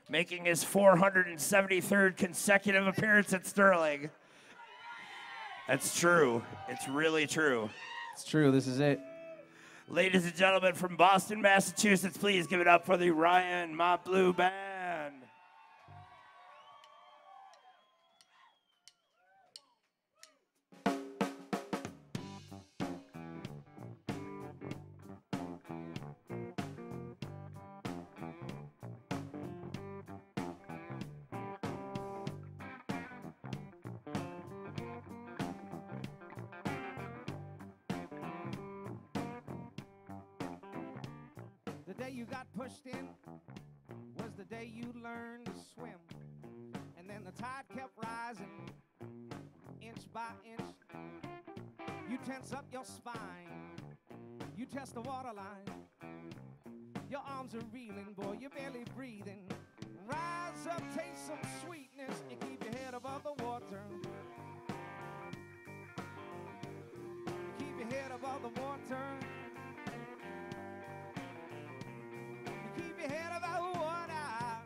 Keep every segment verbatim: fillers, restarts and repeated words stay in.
making his four hundred seventy-third consecutive appearance at Sterling. That's true. It's really true. It's true. This is it. Ladies and gentlemen from Boston, Massachusetts, please give it up for the Ryan Mott Blue Band. The day you got pushed in was the day you learned to swim. And then the tide kept rising, inch by inch. You tense up your spine, you test the waterline. Your arms are reeling, boy, you're barely breathing. Rise up, taste some sweetness, and keep your head above the water. Keep your head above the water. Keep your head above the water,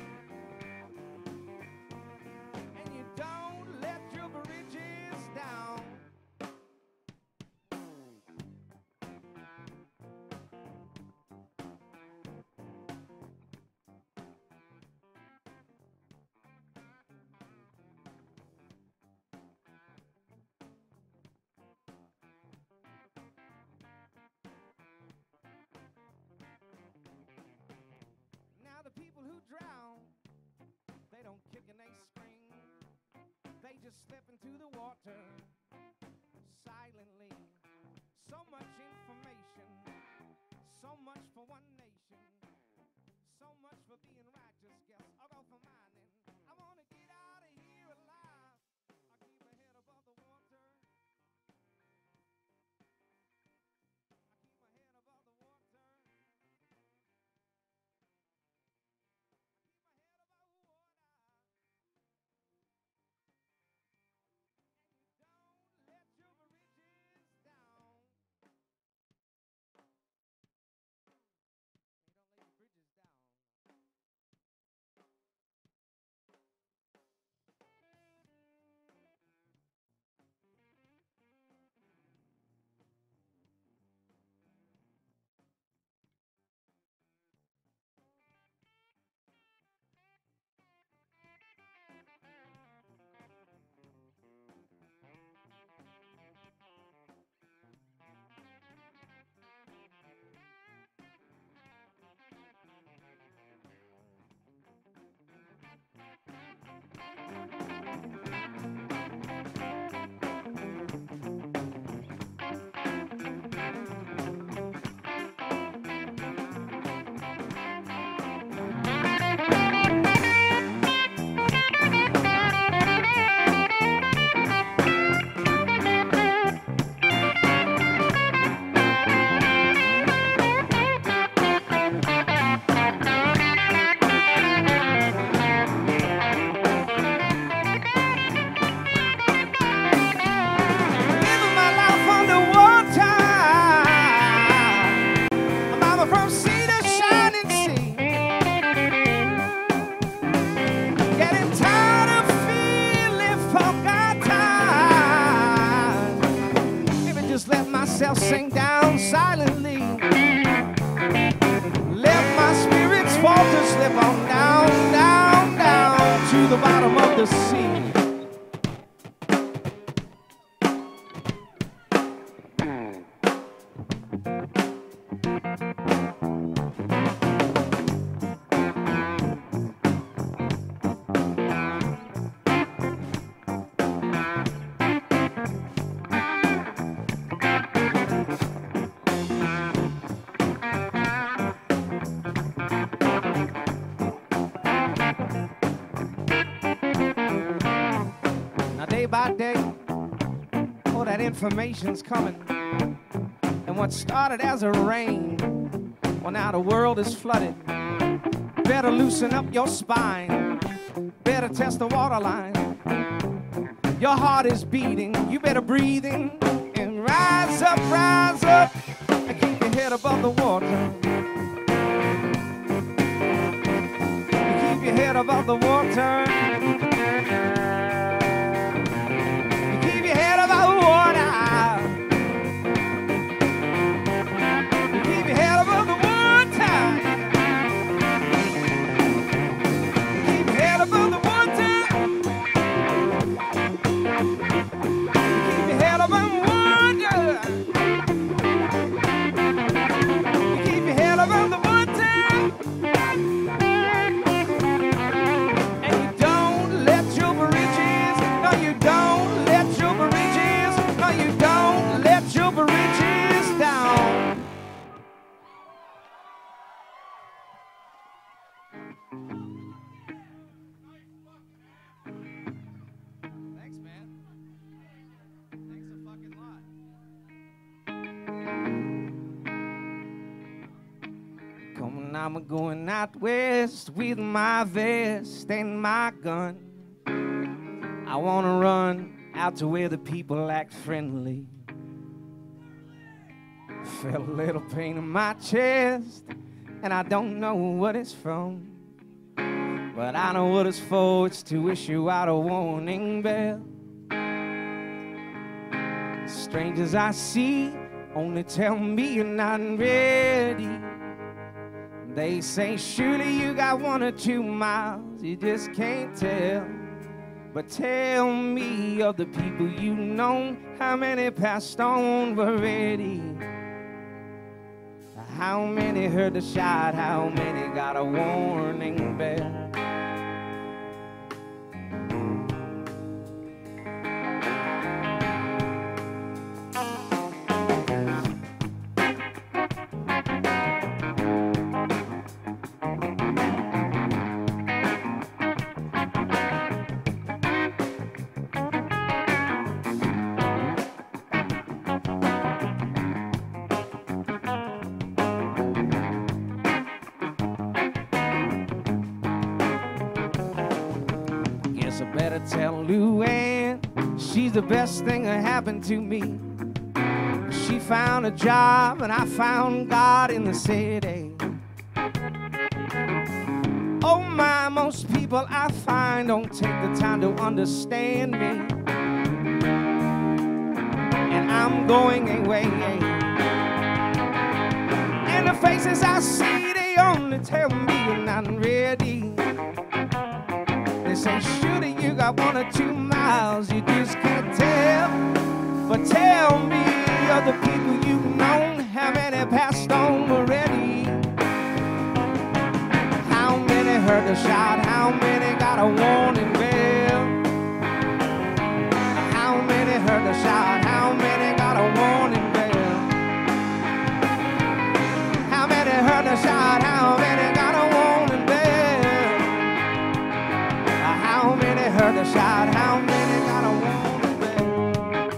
and you don't let your bridges down. Now the people who drown, they don't kick and they spring. They just slip into the water silently. So much information, so much for one nation, so much for being righteous. Guess I'll go for mine then. I wanna get out of here alive. I'll keep my head above the water. I keep my head above the water. Let your bridges down. Hey, don't lay your bridges down. Living my life underwater. I'm out from sea to shining sea. Getting tired of feeling forgotten. Maybe just let myself sink down silently. Let my spirits falter, slip on down, down, down to the bottom of the sea. Day by day, oh, that information's coming. And what started as a rain, well, now the world is flooded. Better loosen up your spine. Better test the waterline. Your heart is beating. You better breathe in and rise up, rise up, and keep your head above the water. Keep your head above the water. You keep your head above the water. You keep your head above the water. You keep your head above the water. You keep your head above the water. You keep your head above the water. I'm going out west with my vest and my gun. I wanna run out to where the people act friendly. Felt a little pain in my chest, and I don't know what it's from. But I know what it's for, it's to issue out a warning bell. Strangers I see only tell me you're not ready. They say, surely you got one or two miles, you just can't tell. But tell me of the people you know, how many passed on already? How many heard the shot, how many got a warning bell? Tell Luann she's the best thing that happened to me. She found a job and I found God in the city. Oh my, most people I find don't take the time to understand me. And I'm going away. And the faces I see, they only tell me you're not ready. They say, surely you got one or two miles, you just can't tell. But tell me of the people you've known, how many passed on already? How many heard the shot, how many got a warning bell? How many heard the shot, how many got a warning bell? How many heard the shot, how many got a warning bell? How many heard the shot? How many got a warning bell?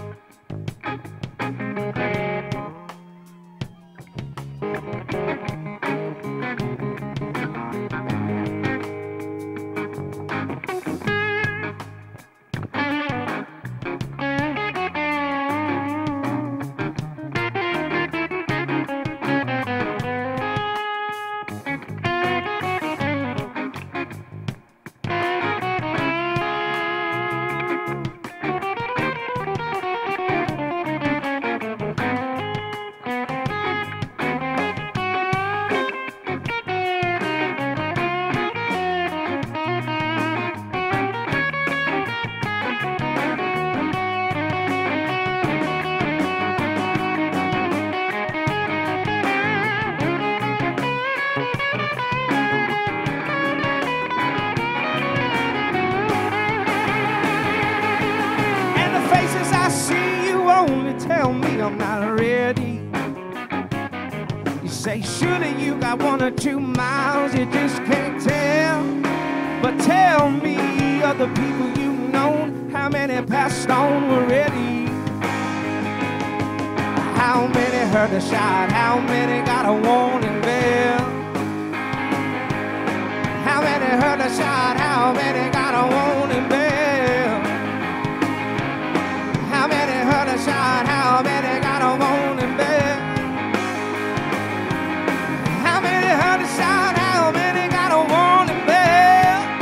Tell me I'm not ready. You say, surely you got one or two miles, you just can't tell. But tell me of the people you've known, how many passed on already? How many heard the shot, how many got a warning bell? How many heard the shot, how many got a warning bell? How many heard a shot, how many got a warning bell? How many heard a shot, how many got a warning bell?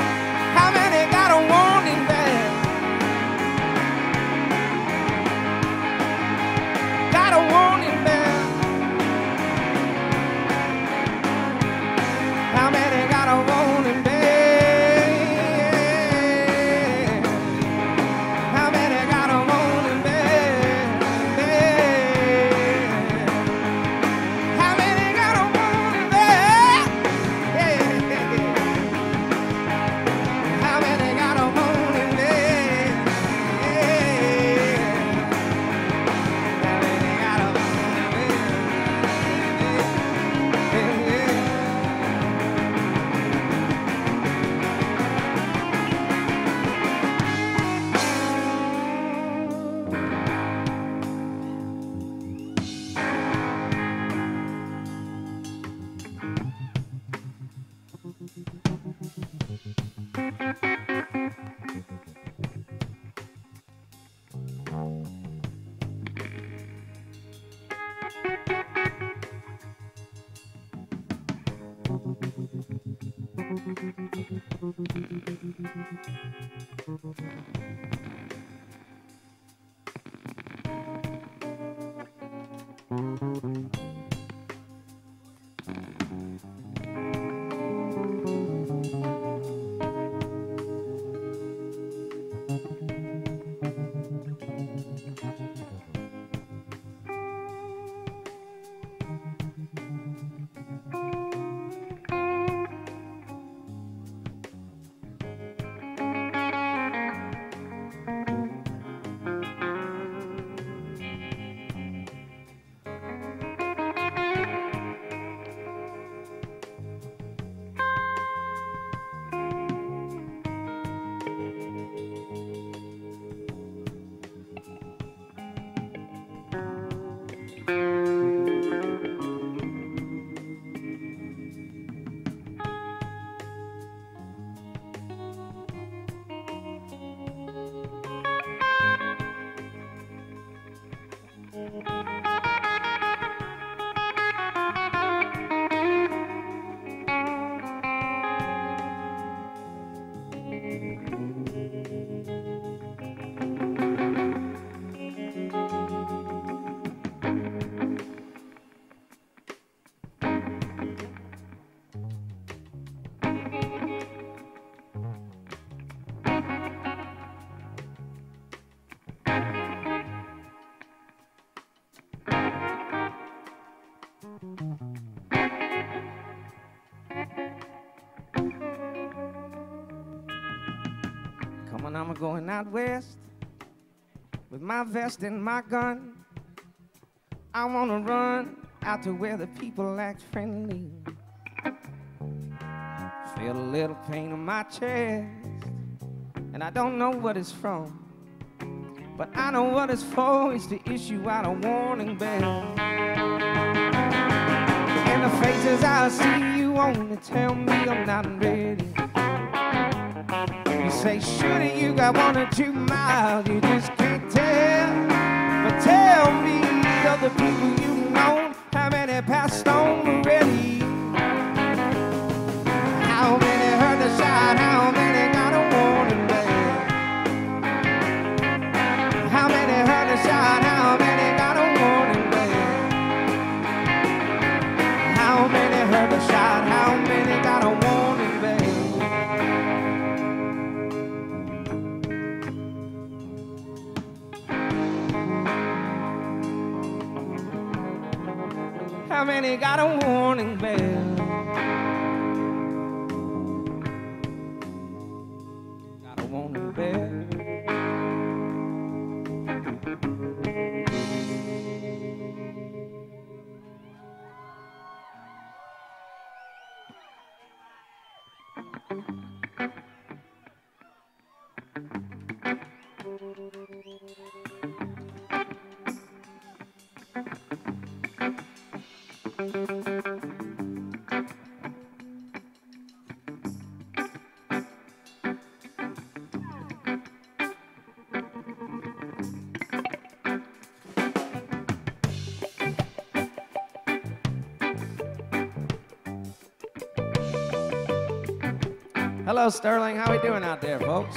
Come on, I'm going out west with my vest and my gun. I wanna run out to where the people act friendly. Feel a little pain in my chest, and I don't know what it's from, but I know what it's for is to issue out a warning bell. In the faces I see, you wanna tell me I'm not ready. You say, shouldn't you got one or two miles, you just can't tell. But tell me, of the people you know, how many passed on already? How many heard the shot, how many got a warning bell? How many heard the shot, how many got a warning bell? How many heard the shot, how many got a warning bell? How many got a warning bell? Got a warning bell. Hello, Sterling. How we doing out there, folks?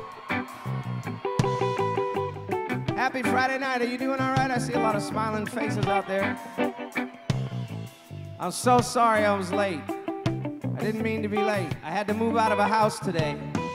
Happy Friday night. Are you doing all right? I see a lot of smiling faces out there. I'm so sorry I was late. I didn't mean to be late. I had to move out of a house today.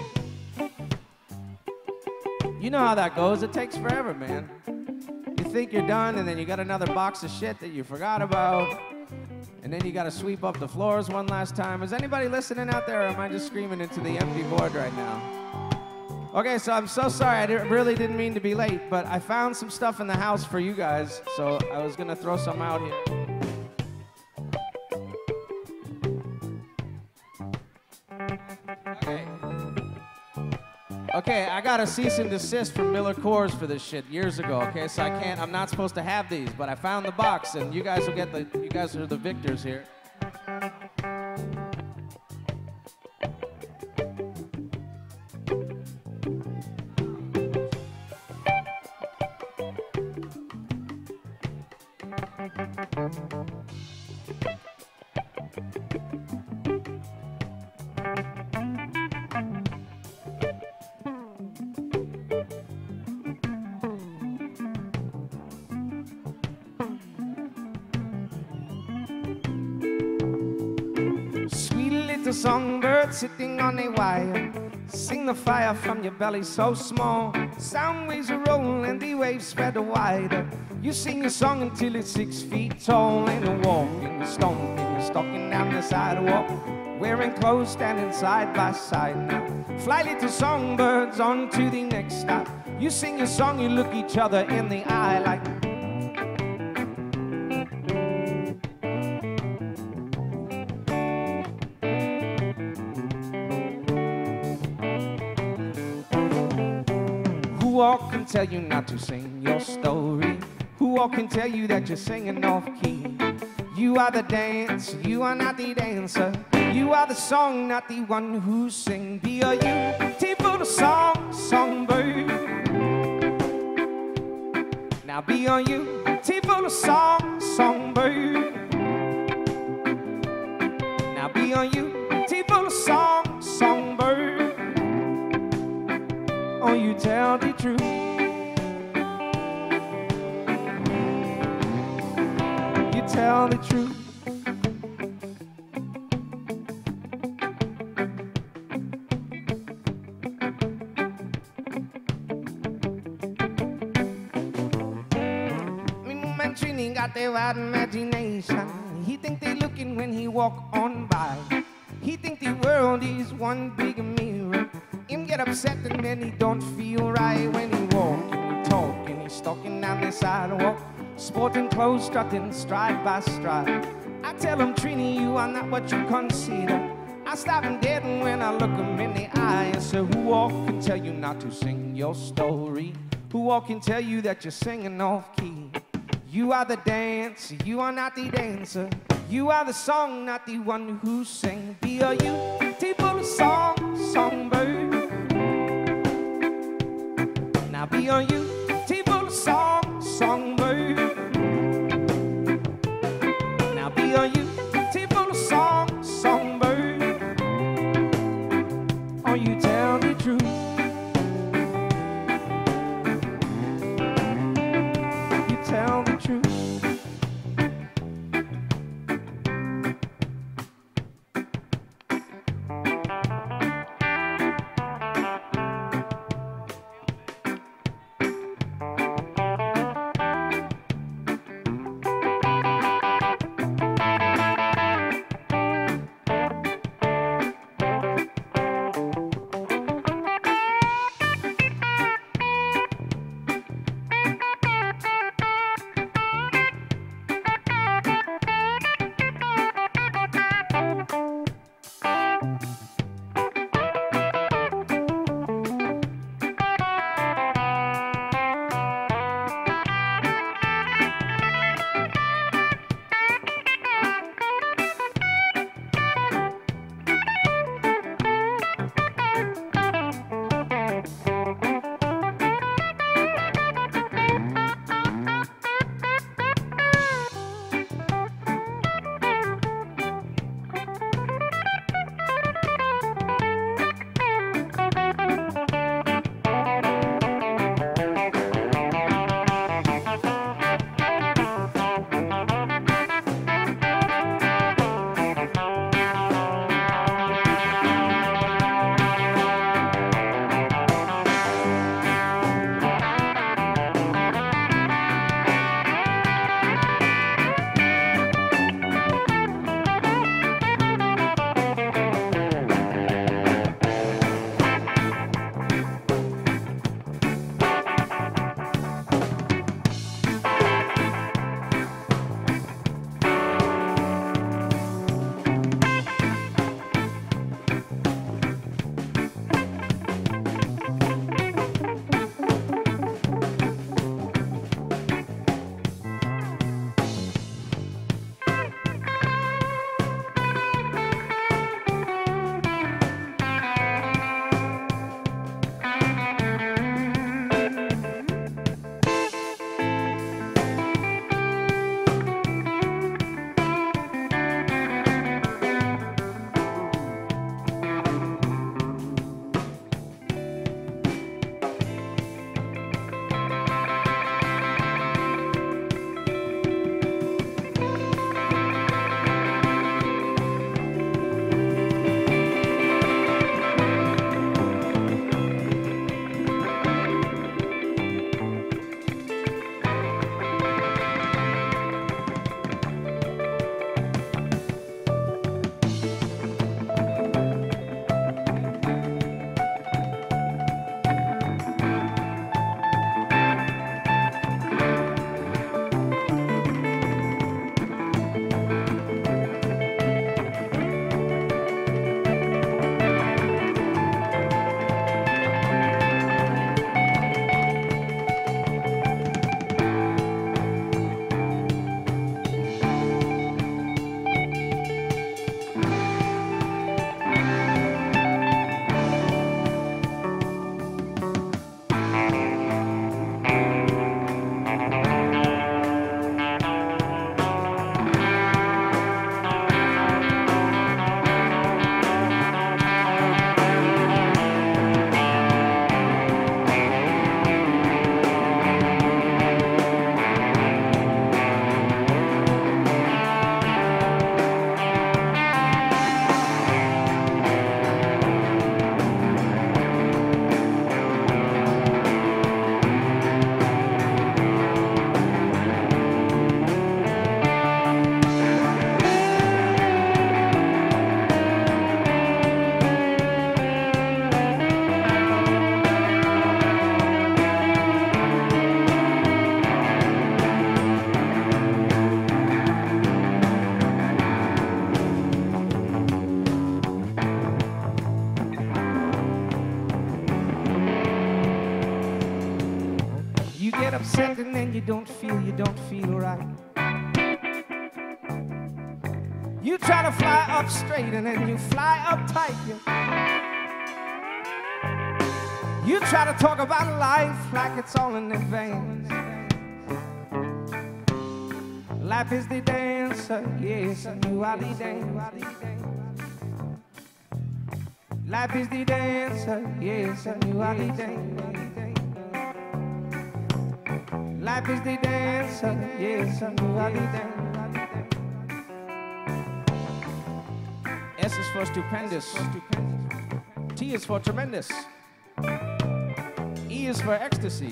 You know how that goes. It takes forever, man. You think you're done, and then you got another box of shit that you forgot about. And then you got to sweep up the floors one last time. Is anybody listening out there, or am I just screaming into the empty board right now? Okay, so I'm so sorry. I didn't, really didn't mean to be late, but I found some stuff in the house for you guys, so I was going to throw some out here. Okay. Okay, I got a cease and desist from Miller Coors for this shit years ago, okay? So I can't, I'm not supposed to have these, but I found the box, and you guys will get the, you guys are the victors here. little songbird sitting on a wire. Sing the fire from your belly so small. Sound waves roll and the waves spread wider. You sing your song until it's six feet tall. And you're walking, you're stomping, you're stalking down the sidewalk, wearing clothes, standing side by side now. Fly little songbirds on to the next stop. You sing your song, you look each other in the eye like who all can tell you not to sing your story? Who all can tell you that you're singing off key? You are the dance, you are not the dancer. You are the song, not the one who sing. Be a beautiful song, songbird. Now be a beautiful song, songbird. Now be a beautiful song, songbird. Oh, you tell the truth. You tell the truth. Trini got their wild imagination. He think they looking when he walk on by. He think the world is one big mirror. Him get upset and then he don't feel right when he walk and he talk and he's stalking down the sidewalk, sporting clothes, strutting stride by stride. I tell him, Trini, you are not what you consider. I stop him dead when I look him in the eye and say, who all can tell you not to sing your story? Who all can tell you that you're singing off key? You are the dance, you are not the dancer. You are the song, not the one who sing. Be a beautiful song, songbird. Now be a beautiful song, songbird. Now be a beautiful song, songbird. Oh, you tell the truth. You tell the truth. upset and then you don't feel, you don't feel right. You try to fly up straight and then you fly up tight. You, you try to talk about life like it's all in advance. Life is the dancer, yes, and you are the dancer. Life is the dancer, yes, and you are the dancer. Life is the dancer, yes, and you are the dancer. S is for stupendous. T is for tremendous. E is for ecstasy.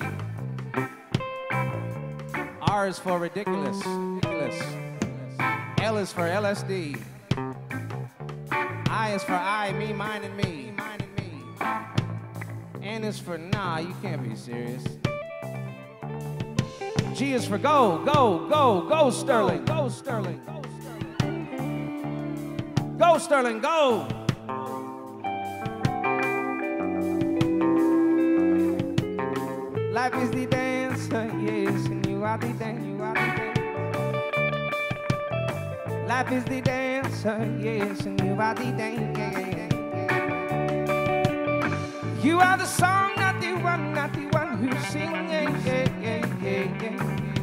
R is for ridiculous. ridiculous. L is for L S D. I is for I, me, mine, and me. Mine and me. N is for nah, you can't be serious. G is for go, go, go, go, Sterling. Go, Sterling. Go, Sterling, go. Life is the dancer, yes, and you are the dancer, you are the dancer. Life is the dancer, yes, and you are the dancer. You are the song, not the one, not the one who sings. Yeah, yeah, yeah, yeah, yeah.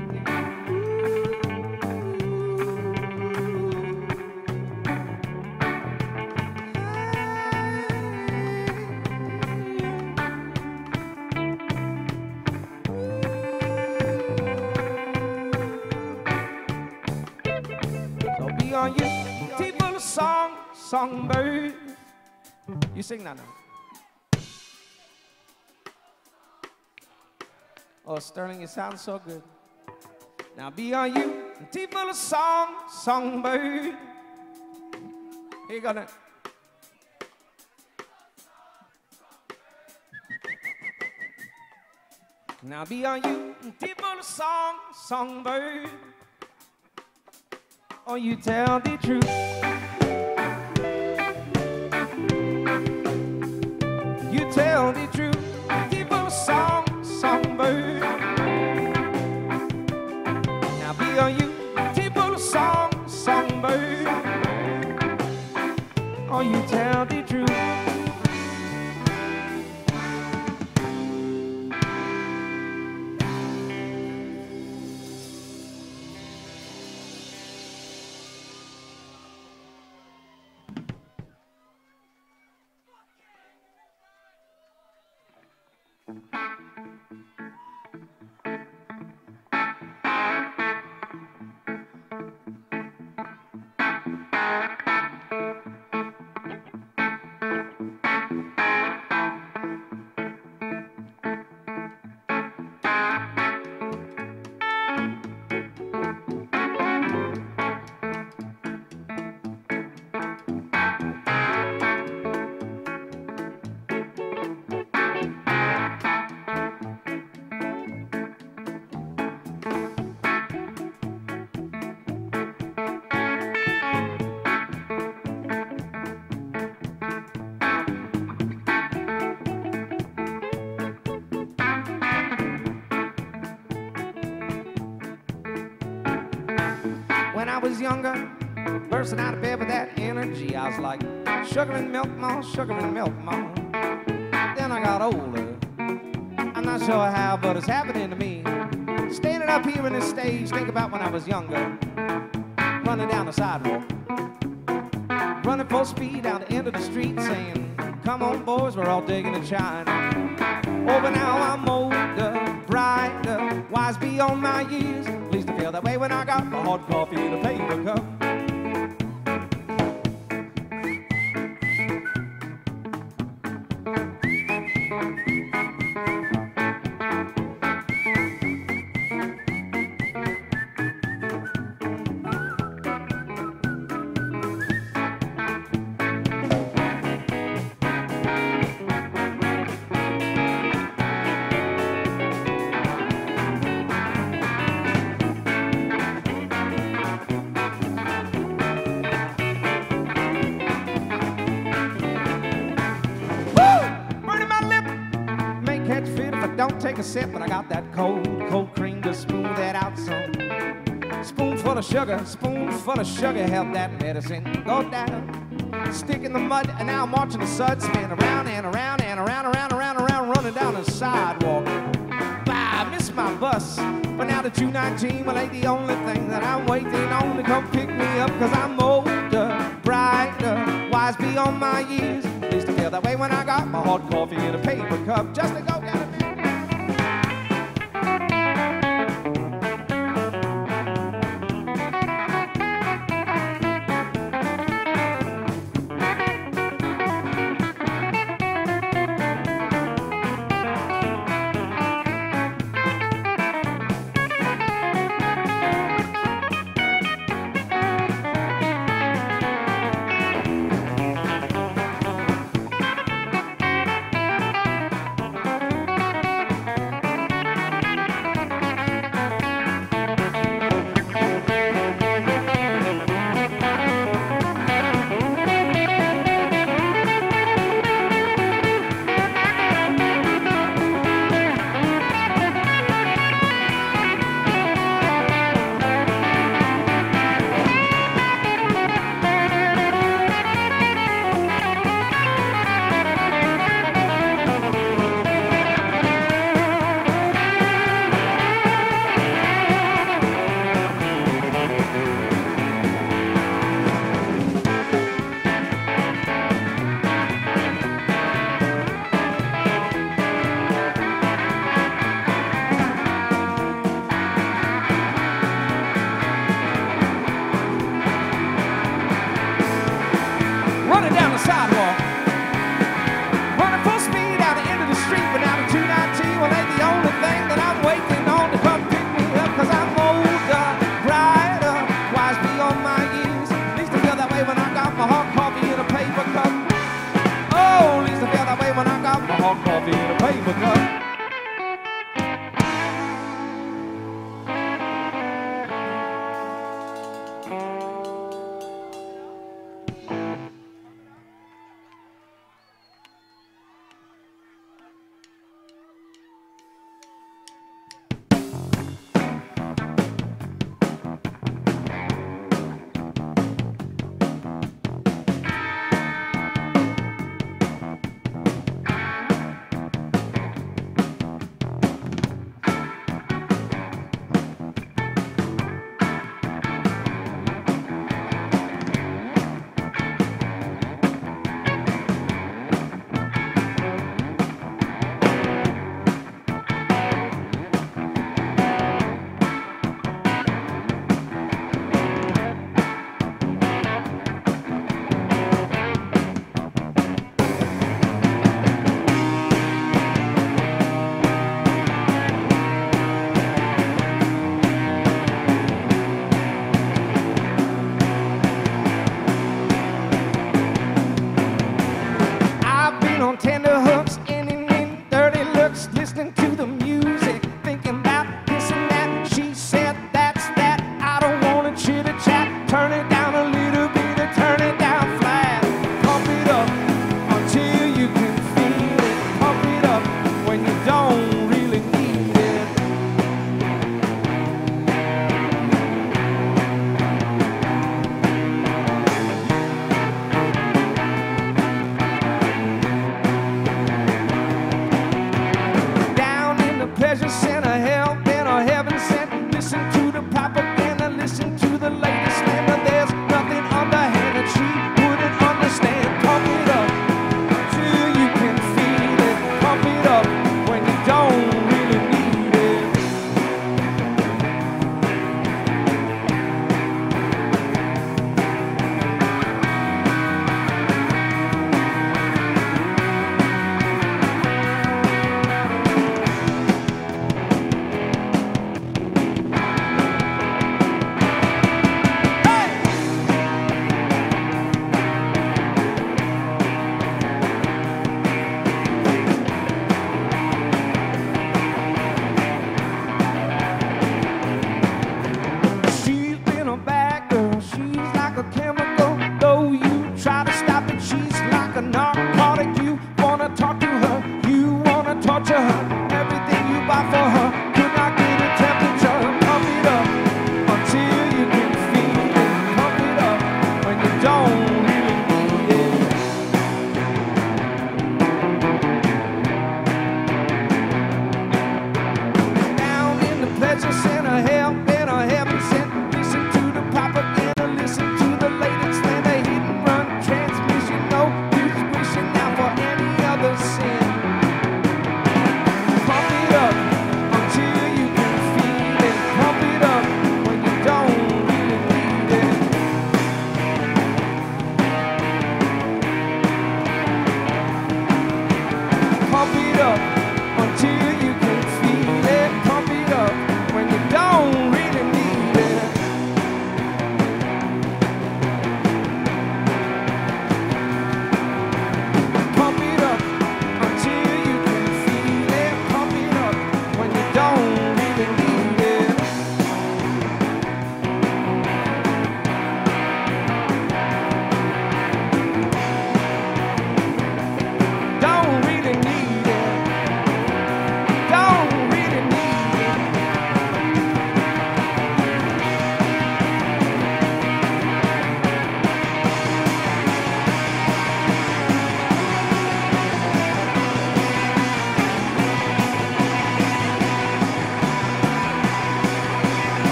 On you, people of song, songbird. You sing that now. Oh, Sterling, you sound so good. Now be on you, people of song, songbird. Here you go now. Now be on you, people of song, songbird. Oh, you tell the truth. You tell the truth. People song, songbird. Now be on you. People song, songbird. Oh, you tell the truth. When I was younger, bursting out of bed with that energy, I was like, sugar and milk, mom, sugar and milk, mom. Then I got older. I'm not sure how, but it's happening to me. Standing up here on this stage, think about when I was younger. Running down the sidewalk. Running full speed down the end of the street, saying, come on, boys, we're all digging in China. Oh, but now I'm older, brighter, wise beyond my years. Pleased to feel that way when I got my hot coffee in a paper cup. don't take a sip, but I got that cold, cold cream to smooth it out some. Spoonful of sugar, spoonful of sugar, help that medicine go down. Stick in the mud, and now I'm watching the suds spin around and around and around, around, around, around, running down the sidewalk. Bah, I missed my bus, but now that you're nineteen, well, ain't the only thing that I'm waiting on to come pick me up, cause I'm older, brighter, wise beyond my years. At least I feel that way when I got my hot coffee in a paper cup just to go get a minute.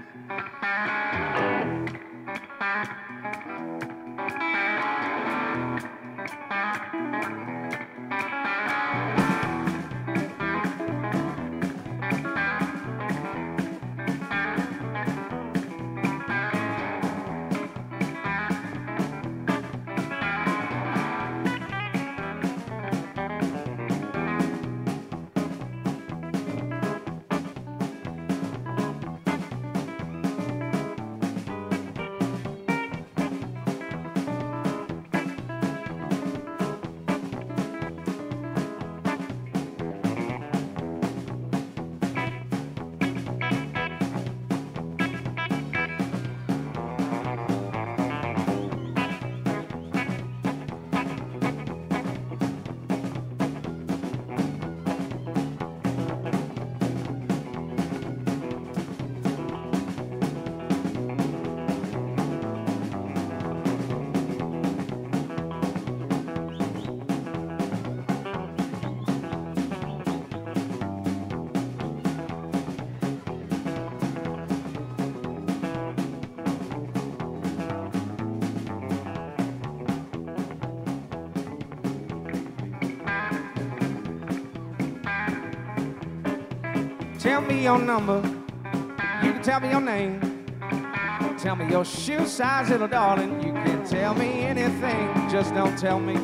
Tell me your number, you can tell me your name. Tell me your shoe size, little darling. You can tell me anything, just don't tell me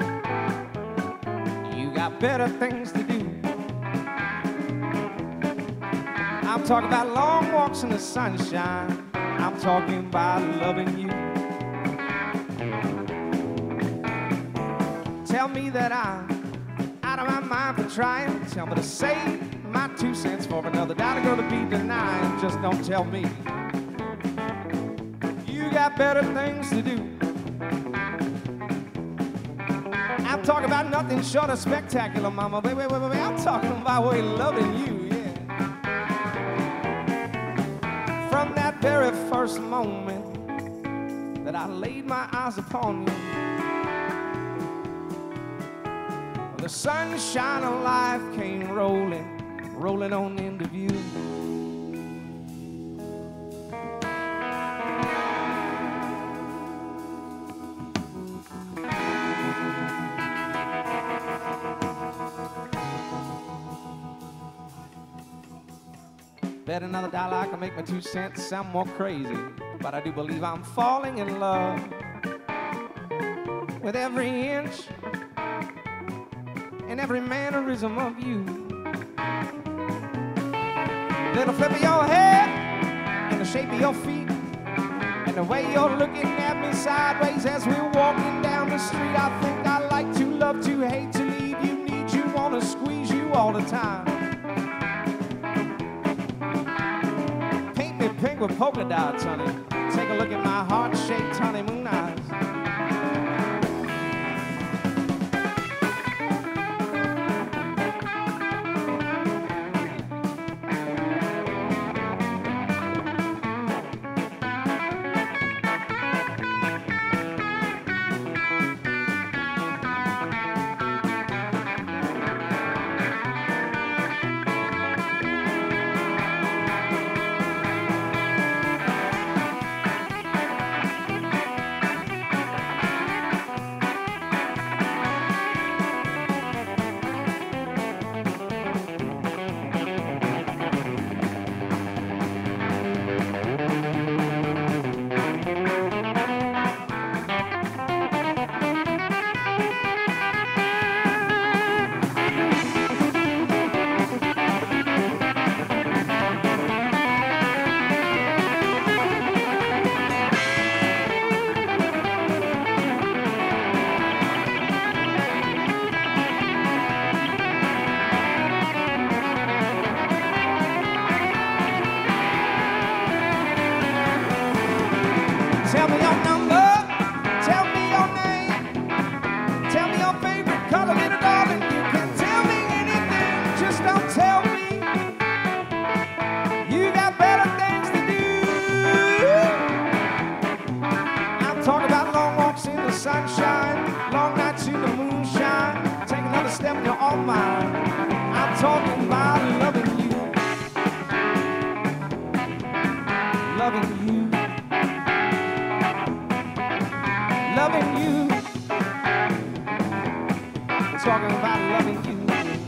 you got better things to do. I'm talking about long walks in the sunshine. I'm talking about loving you. Tell me that I'm out of my mind for trying. Tell me to save my two cents for another dollar gonna be denied. Just don't tell me you got better things to do. I'm talking about nothing short of spectacular, mama. Wait, wait, wait, wait, wait. I'm talking about way loving you, yeah. From that very first moment that I laid my eyes upon you, the sunshine of life came rolling, rolling on into view. Bet another dollar I can make my two cents sound more crazy, but I do believe I'm falling in love with every inch and every mannerism of you. Little flip of your hair and the shape of your feet and the way you're looking at me sideways as we're walking down the street. I think I like to, love to, hate to, leave you, need you, wanna squeeze you all the time. Paint me pink with polka dots, honey. Take a look at my heart-shaped honeymoon eyes. loving you. Loving you. We're talking about loving you.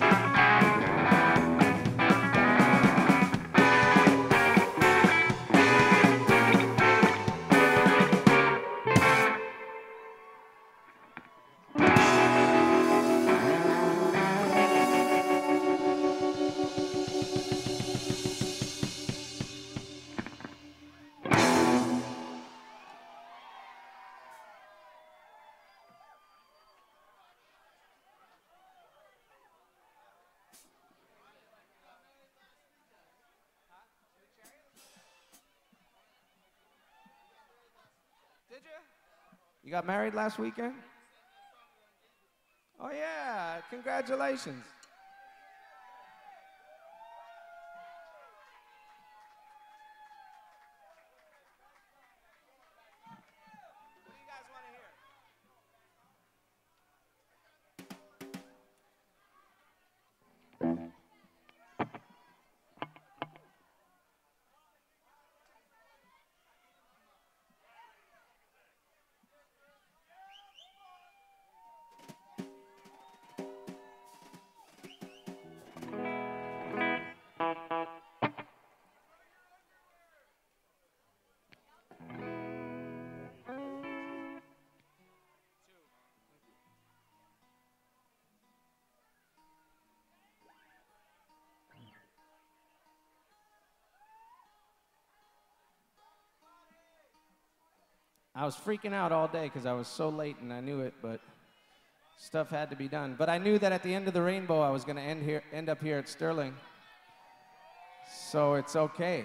Did you? You got married last weekend? Oh yeah, congratulations. What do you guys want to hear? I was freaking out all day because I was so late and I knew it, but stuff had to be done. But I knew that at the end of the rainbow, I was going to end here, end up here at Sterling. So it's okay.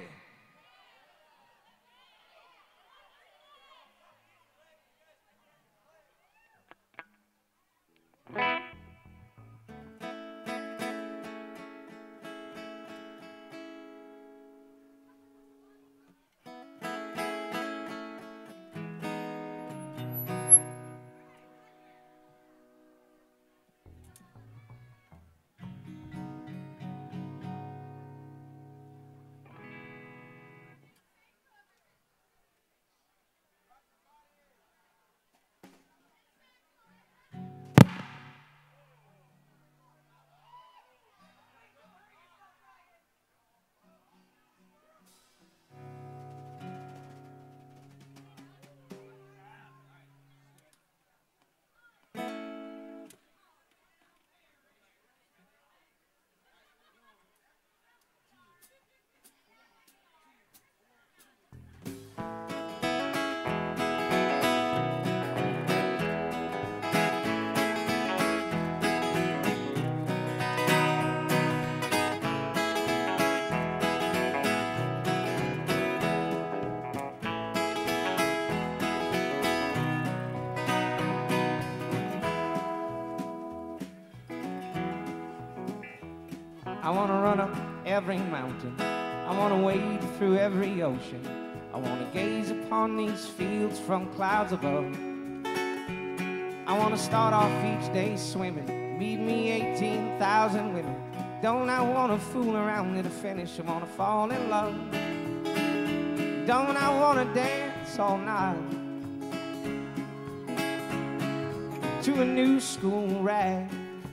I want to run up every mountain. I want to wade through every ocean. I want to gaze upon these fields from clouds above. I want to start off each day swimming. Meet me eighteen thousand women. Don't I want to fool around to the finish? I want to fall in love. Don't I want to dance all night to a new school rag?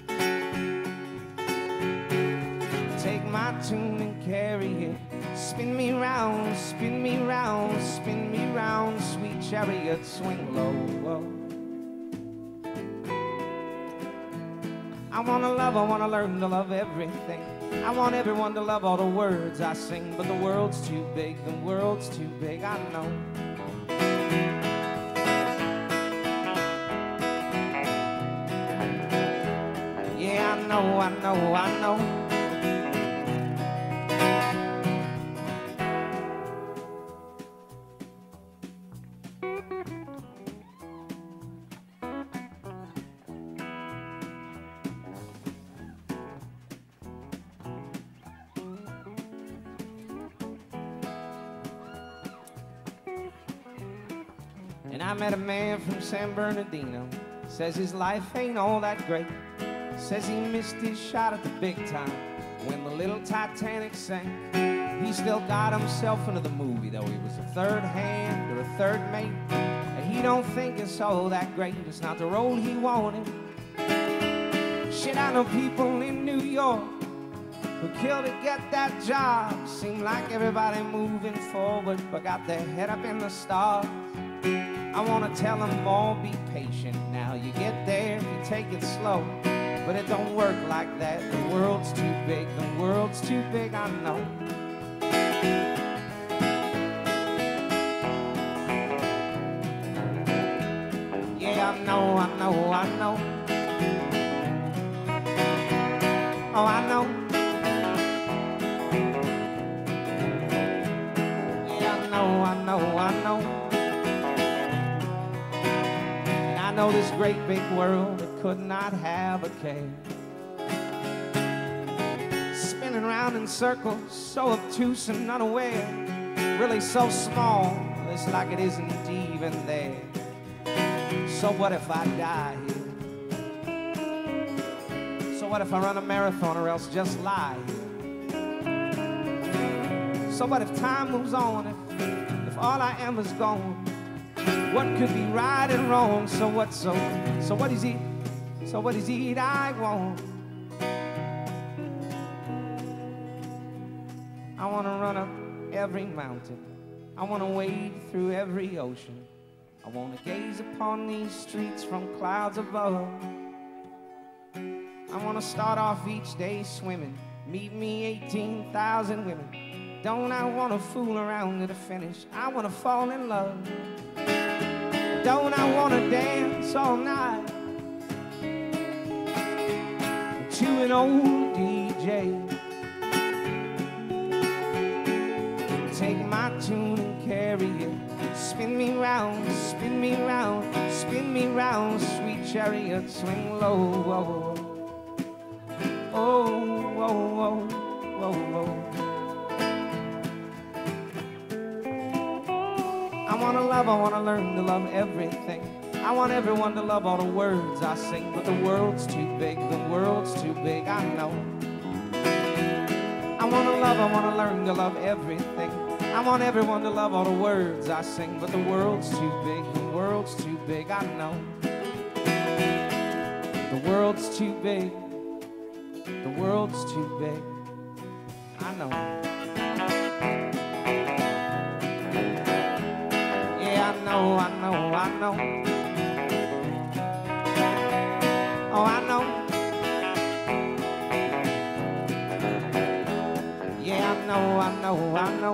Take my tune and carry it. Spin me round, spin me round, spin me round, sweet chariot, swing low. I wanna love, I wanna learn to love everything. I want everyone to love all the words I sing, but the world's too big, the world's too big, I know. Yeah, I know, I know, I know. And I met a man from San Bernardino. Says his life ain't all that great. Says he missed his shot at the big time when the little Titanic sank. He still got himself into the movie, though he was a third hand or a third mate. And he don't think it's all that great. It's not the road he wanted. Shit, I know people in New York who kill to get that job. Seem like everybody moving forward, but got their head up in the stars. I wanna tell them all, be patient now. You get there if you take it slow, but it don't work like that. The world's too big, the world's too big, I know. Yeah, I know, I know, I know. Oh, I know. Yeah, I know, I know, I know. And I know this great big world that could not have a care. Spinning round in circles, so obtuse and unaware. Really so small, it's like it isn't even there. So what if I die here? So what if I run a marathon or else just lie here? So what if time moves on, if, if all I am is gone? What could be right and wrong? So what, so, so what is it, so what is it I want? I wanna run up every mountain. I wanna wade through every ocean. I wanna gaze upon these streets from clouds above. I wanna start off each day swimming, meet me eighteen thousand women. Don't I wanna fool around to the finish? I wanna fall in love. Don't I wanna dance all night to an old D J? Take my tune and carry it. Spin me round, spin me round, spin me round, sweet chariot, swing low. Whoa. Oh, whoa, whoa, whoa, whoa. I wanna love, I wanna learn to love everything. I want everyone to love all the words I sing, but the world's too big, the world's too big, I know. I wanna love, I wanna learn to love everything. I want everyone to love all the words I sing, but the world's too big, the world's too big, I know. The world's too big, the world's too big, I know. Yeah, I know, I know, I know. Oh, I know. Yeah, I know, I know, I know.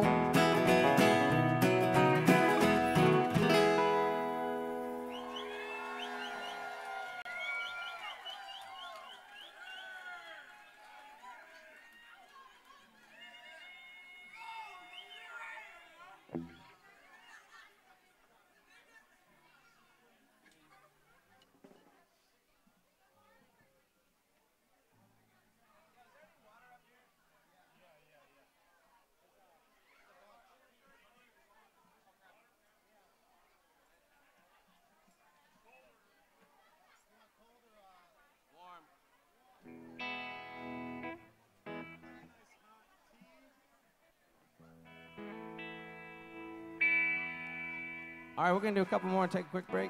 All right, we're gonna do a couple more and take a quick break.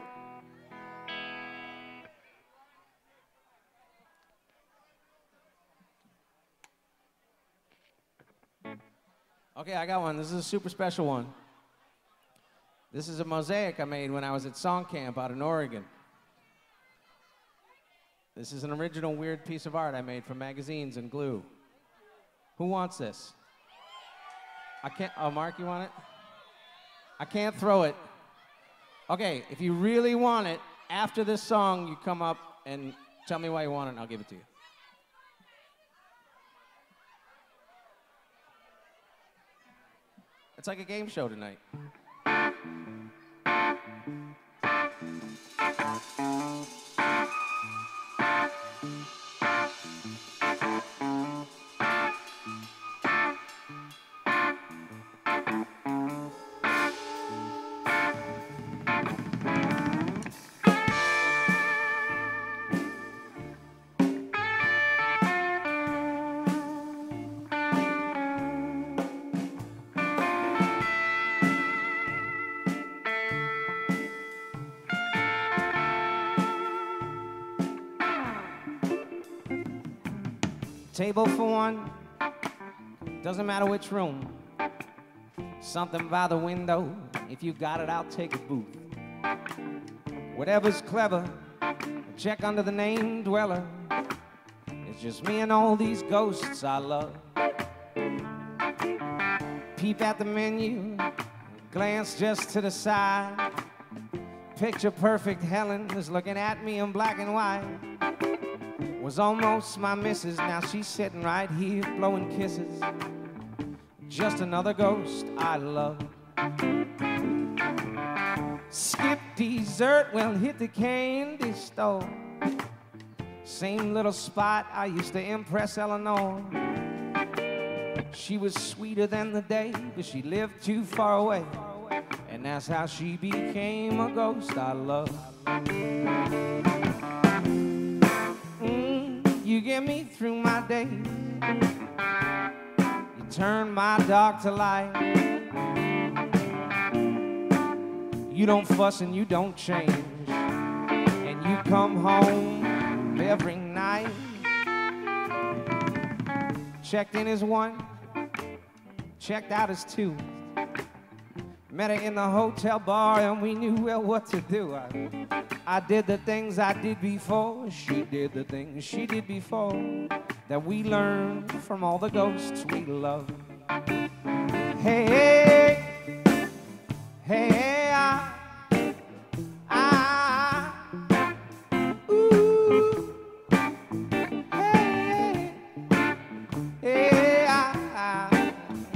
Okay, I got one. This is a super special one. This is a mosaic I made when I was at Song Camp out in Oregon. This is an original weird piece of art I made from magazines and glue. Who wants this? I can't, oh, Mark, you want it? I can't throw it. Okay, if you really want it, after this song, you come up and tell me why you want it, and I'll give it to you. It's like a game show tonight. Table for one, doesn't matter which room. Something by the window, if you got it, I'll take a booth. Whatever's clever, check under the name dweller. It's just me and all these ghosts I love. Peep at the menu, glance just to the side. Picture perfect Helen is looking at me in black and white. Was almost my missus, now she's sitting right here blowing kisses. Just another ghost I love. Skip dessert, well hit the candy store. Same little spot I used to impress Eleanor. She was sweeter than the day, but she lived too far away. And that's how she became a ghost I love. Mm, you get me through my days. You turn my dark to light. You don't fuss and you don't change. And you come home every night. Checked in as one, checked out as two. Met her in the hotel bar and we knew well what to do. I, I did the things I did before. She did the things she did before. That we learned from all the ghosts we love. Hey, hey, hey, I, I, ooh, hey, hey, I, I.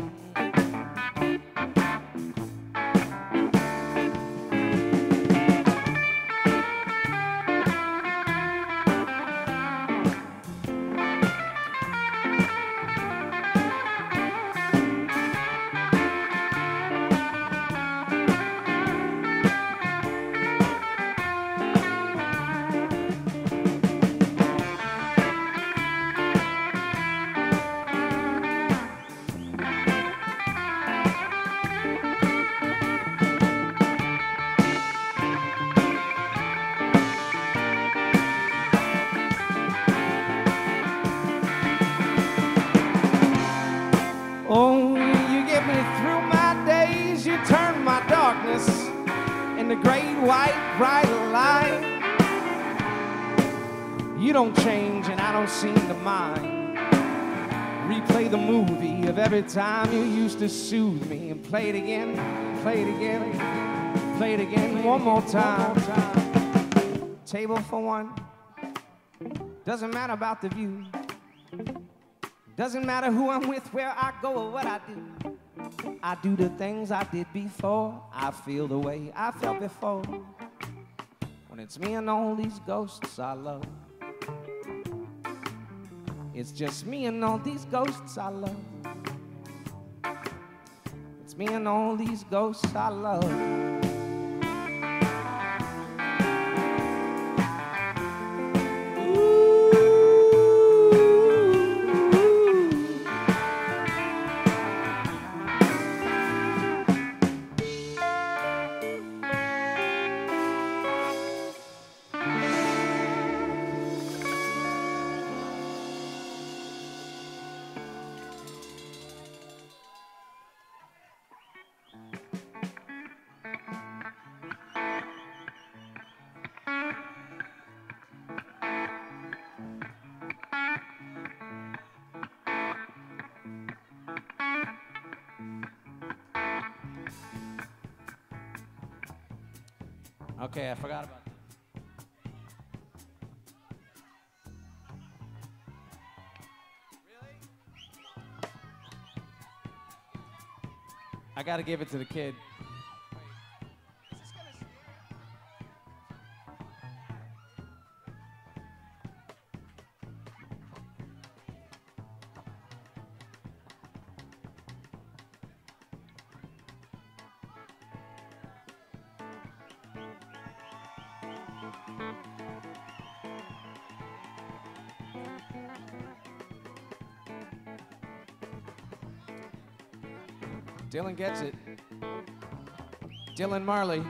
Oh, you get me through my days, you turn my darkness into great white bright light. You don't change and I don't seem to mind. Replay the movie of every time you used to soothe me and play it again, play it again, play it again one more time. Table for one, doesn't matter about the view. Doesn't matter who I'm with, where I go, or what I do. I do the things I did before. I feel the way I felt before. When it's me and all these ghosts I love. It's just me and all these ghosts I love. It's me and all these ghosts I love. Okay, I forgot about that. Really? I gotta give it to the kid. Is this gonna stay? Dylan gets it. Dylan Marley.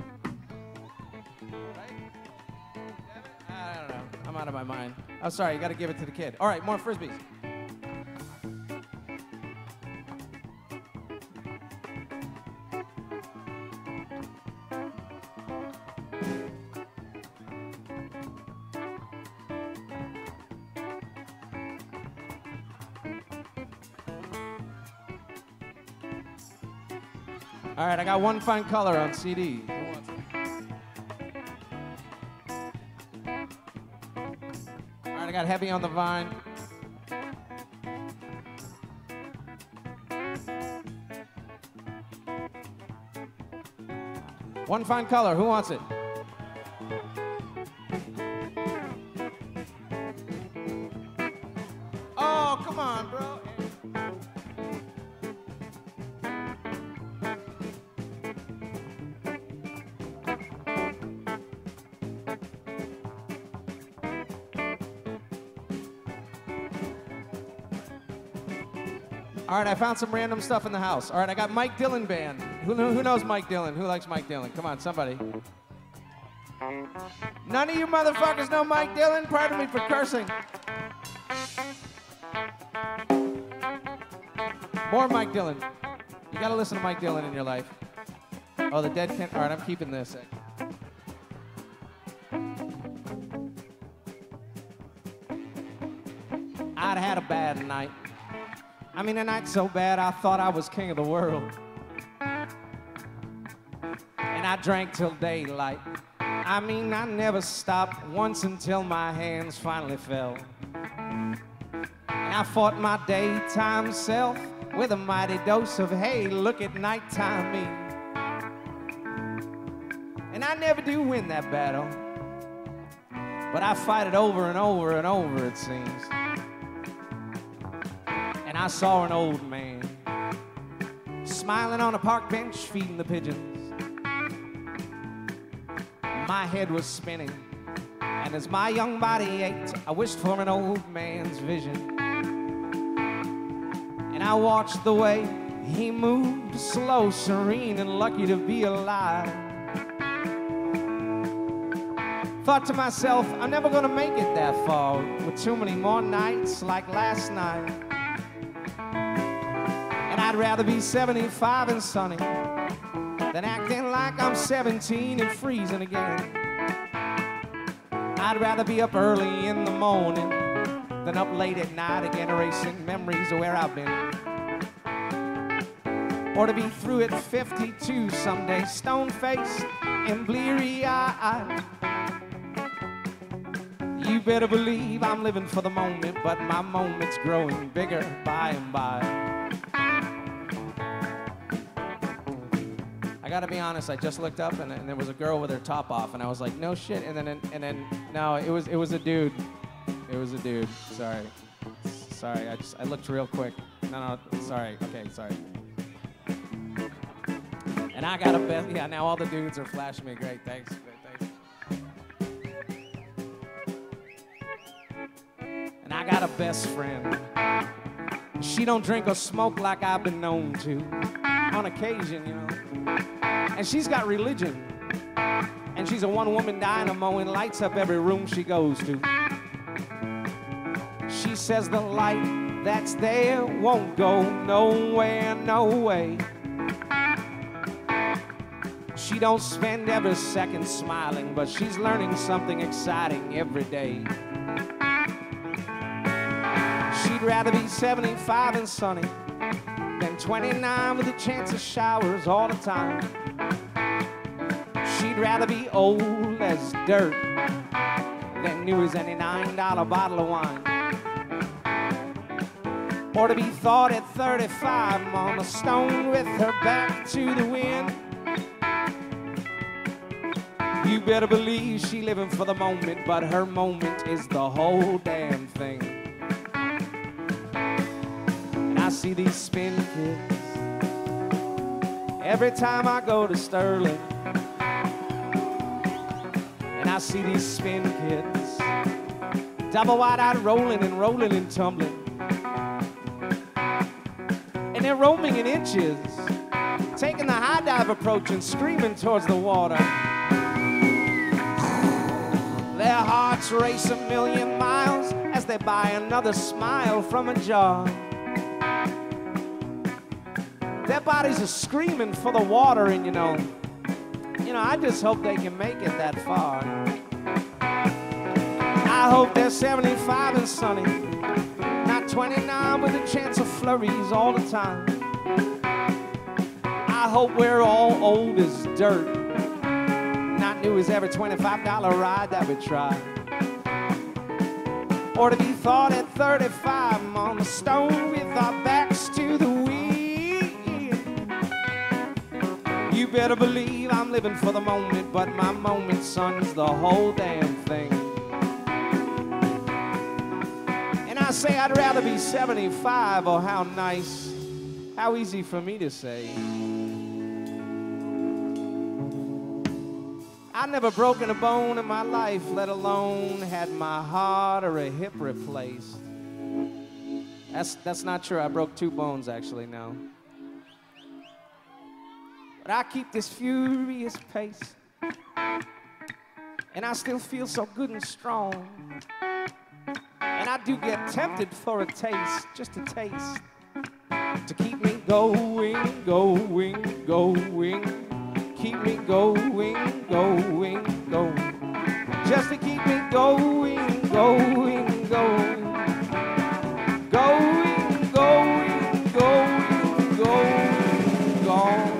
Right? I don't know. I'm out of my mind. I'm sorry. You got to give it to the kid. All right, more frisbees. All right, I got One Fine Color on C D. Who wants it? All right, I got Heavy on the Vine. One Fine Color, who wants it? Oh, come on, bro. All right, I found some random stuff in the house. All right, I got Mike Dillon Band. Who, who knows Mike Dillon? Who likes Mike Dillon? Come on, somebody. None of you motherfuckers know Mike Dillon? Pardon me for cursing. More Mike Dillon. You gotta listen to Mike Dillon in your life. Oh, the Dead Can. All right, I'm keeping this. I'd had a bad night. I mean, a night so bad I thought I was king of the world. And I drank till daylight. I mean, I never stopped once until my hands finally fell. And I fought my daytime self with a mighty dose of, hey, look at nighttime me. And I never do win that battle, but I fight it over and over and over, it seems. And I saw an old man smiling on a park bench feeding the pigeons. My head was spinning, and as my young body ached, I wished for an old man's vision. And I watched the way he moved, slow, serene, and lucky to be alive. Thought to myself, I'm never gonna make it that far with too many more nights like last night. And I'd rather be seventy-five and sunny than acting like I'm seventeen and freezing again. I'd rather be up early in the morning than up late at night again, erasing memories of where I've been. Or to be through at fifty-two someday, stone-faced and bleary-eyed. You better believe I'm living for the moment, but my moment's growing bigger by and by. I gotta be honest, I just looked up and, and there was a girl with her top off, and I was like, no shit, and then, and then, no, it was, it was a dude. It was a dude, sorry. Sorry, I just, I looked real quick. No, no, sorry, okay, sorry. And I got a bet, yeah, now all the dudes are flashing me, great, thanks, great, thanks. And I got a best friend. She don't drink or smoke like I've been known to, on occasion, you know. And she's got religion, and she's a one-woman dynamo and lights up every room she goes to. She says the light that's there won't go nowhere, no way. She don't spend every second smiling, but she's learning something exciting every day. She'd rather be seventy-five and sunny than twenty-nine with a chance of showers all the time. She'd rather be old as dirt than new as any nine dollar bottle of wine. Or to be thought at thirty-five on a stone with her back to the wind. You better believe she living for the moment, but her moment is the whole damn thing. And I see these spin kids every time I go to Sterling. And I see these spin kids, double wide-eyed rolling and rolling and tumbling. And they're roaming in inches, taking the high dive approach and screaming towards the water. Their hearts race a million miles as they buy another smile from a jar. Their bodies are screaming for the water, and you know, you know, I just hope they can make it that far. I hope they're seventy-five and sunny, not twenty-nine with a chance of flurries all the time. I hope we're all old as dirt, not new as every twenty-five dollar ride that we try. Or to be thought at thirty-five on the stone with our backs to the wind. You better believe I'm living for the moment, but my moment, son's the whole damn thing. And I say I'd rather be seventy-five, oh how nice, how easy for me to say. I've never broken a bone in my life, let alone had my heart or a hip replaced. That's, that's not true. I broke two bones, actually, now. But I keep this furious pace, and I still feel so good and strong. And I do get tempted for a taste, just a taste, to keep me going, going, going. Keep me going, going, going. Just to keep me going, going, going. Going, going, going, going, going.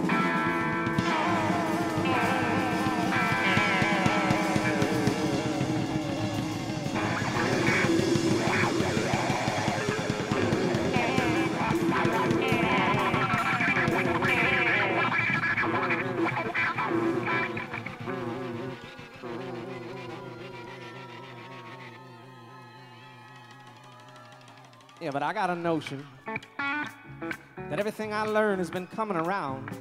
Yeah, but I got a notion that everything I learned has been coming around.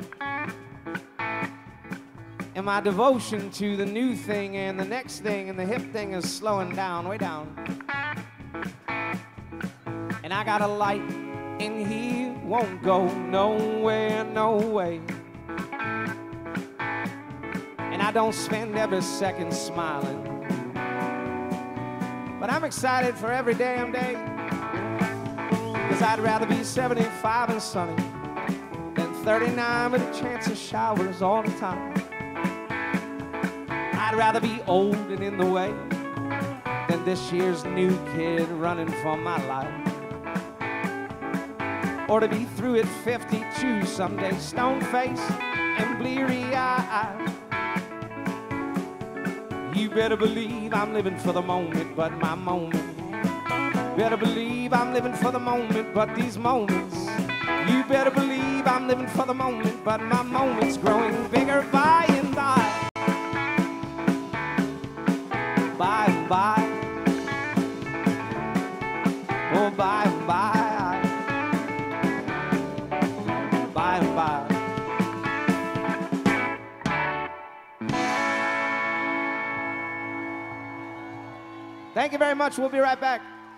And my devotion to the new thing and the next thing and the hip thing is slowing down, way down. And I got a light in here, won't go nowhere, no way. And I don't spend every second smiling, but I'm excited for every damn day. Cause I'd rather be seventy-five and sunny than thirty-nine with a chance of showers all the time. I'd rather be old and in the way than this year's new kid running for my life. Or to be through at fifty-two someday, stone-faced and bleary-eyed. You better believe I'm living for the moment, but my moment. Better believe I'm living for the moment, but these moments. You better believe I'm living for the moment, but my moment's growing bigger by and by. By and by. Oh, by and by. By and by. Thank you very much. We'll be right back.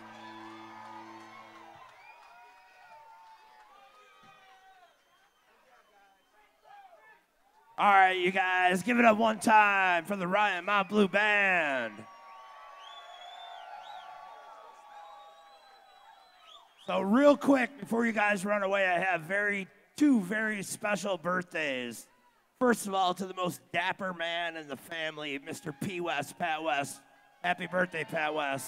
All right, you guys, give it up one time for the Ryan Mount Blue Band. So real quick, before you guys run away, I have very two very special birthdays. First of all, to the most dapper man in the family, Mister P. West, Pat West. Happy birthday, Pat West.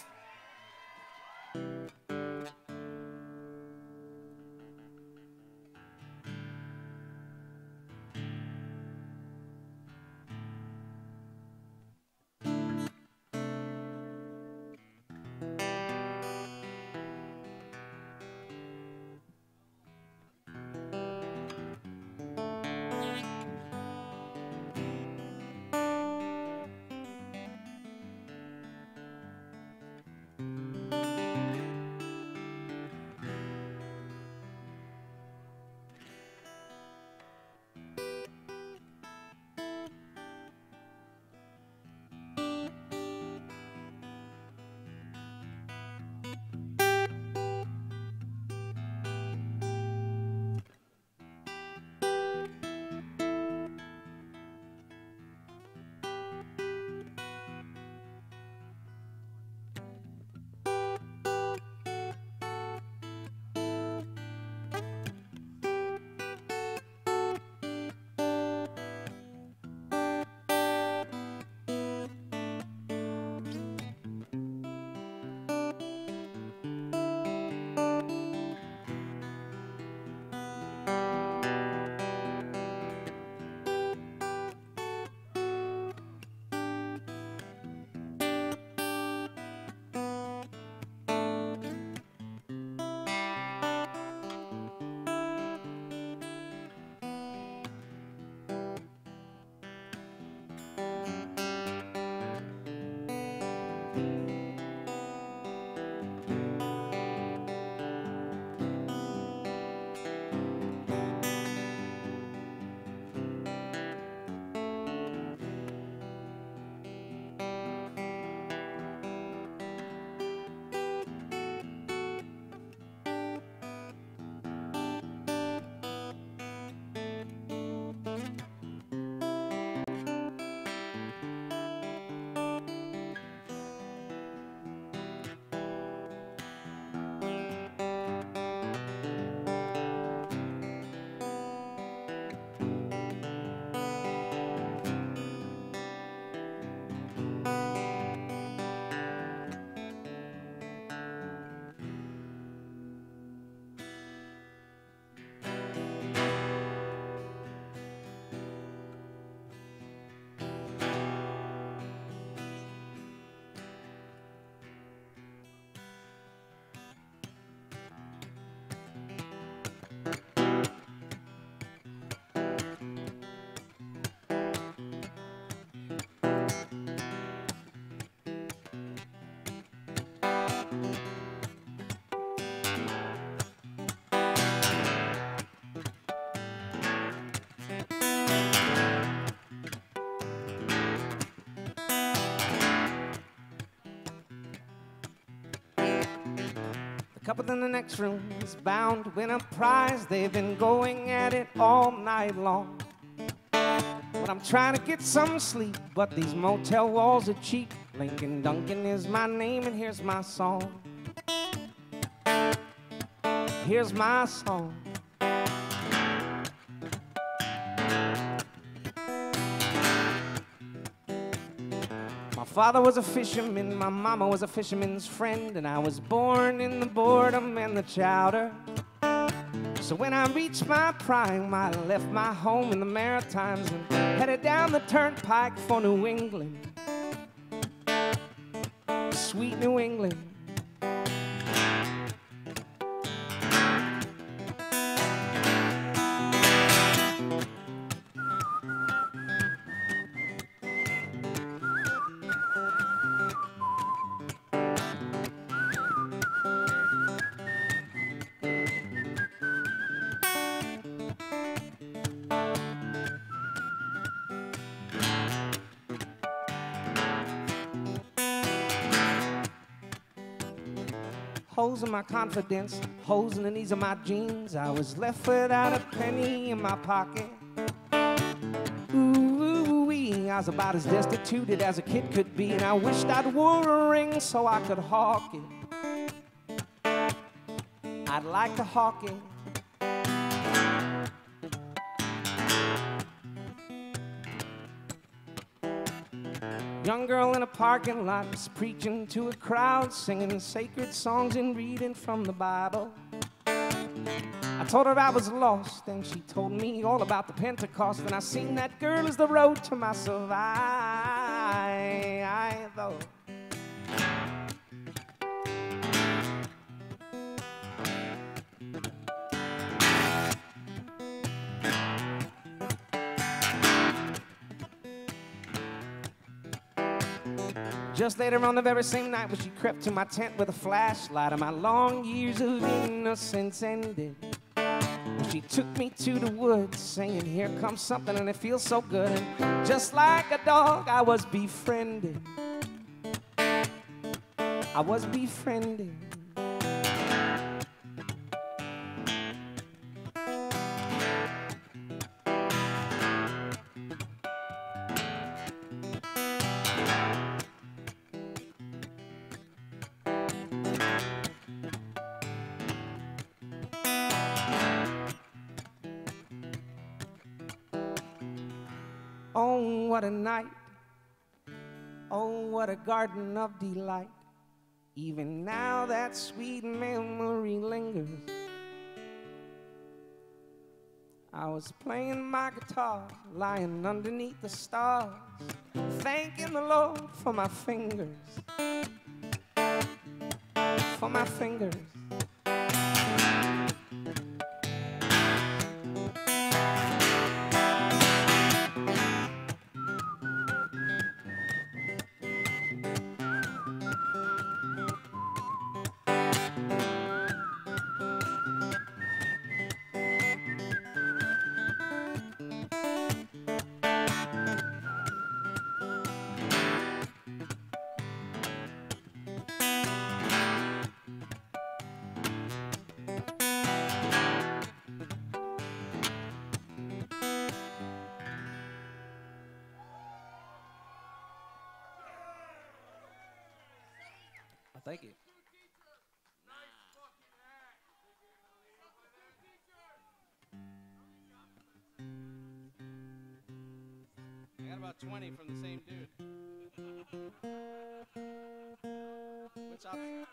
couple in the next room is bound to win a prize. They've been going at it all night long. But I'm trying to get some sleep, but these motel walls are cheap. Lincoln Duncan is my name, and here's my song. Here's my song. My father was a fisherman, my mama was a fisherman's friend, and I was born in the boredom and the chowder. So when I reached my prime, I left my home in the Maritimes and headed down the turnpike for New England. Sweet New England. Holes in my confidence, holes in the knees of my jeans. I was left without a penny in my pocket. Ooh-wee, I was about as destitute as a kid could be, and I wished I'd wore a ring so I could hawk it. I'd like to hawk it. Young girl in a parking lot was preaching to a crowd, singing sacred songs and reading from the Bible. I told her I was lost, and she told me all about the Pentecost, and I seen that girl as the road to my survival. Just later on the very same night when she crept to my tent with a flashlight, and my long years of innocence ended. She took me to the woods, saying, here comes something and it feels so good. And just like a dog, I was befriended. I was befriended. Oh, what a night. Oh, what a garden of delight. Even now that sweet memory lingers. I was playing my guitar, lying underneath the stars, thanking the Lord for my fingers, for my fingers. Thank you. I got about twenty from the same dude. Which option?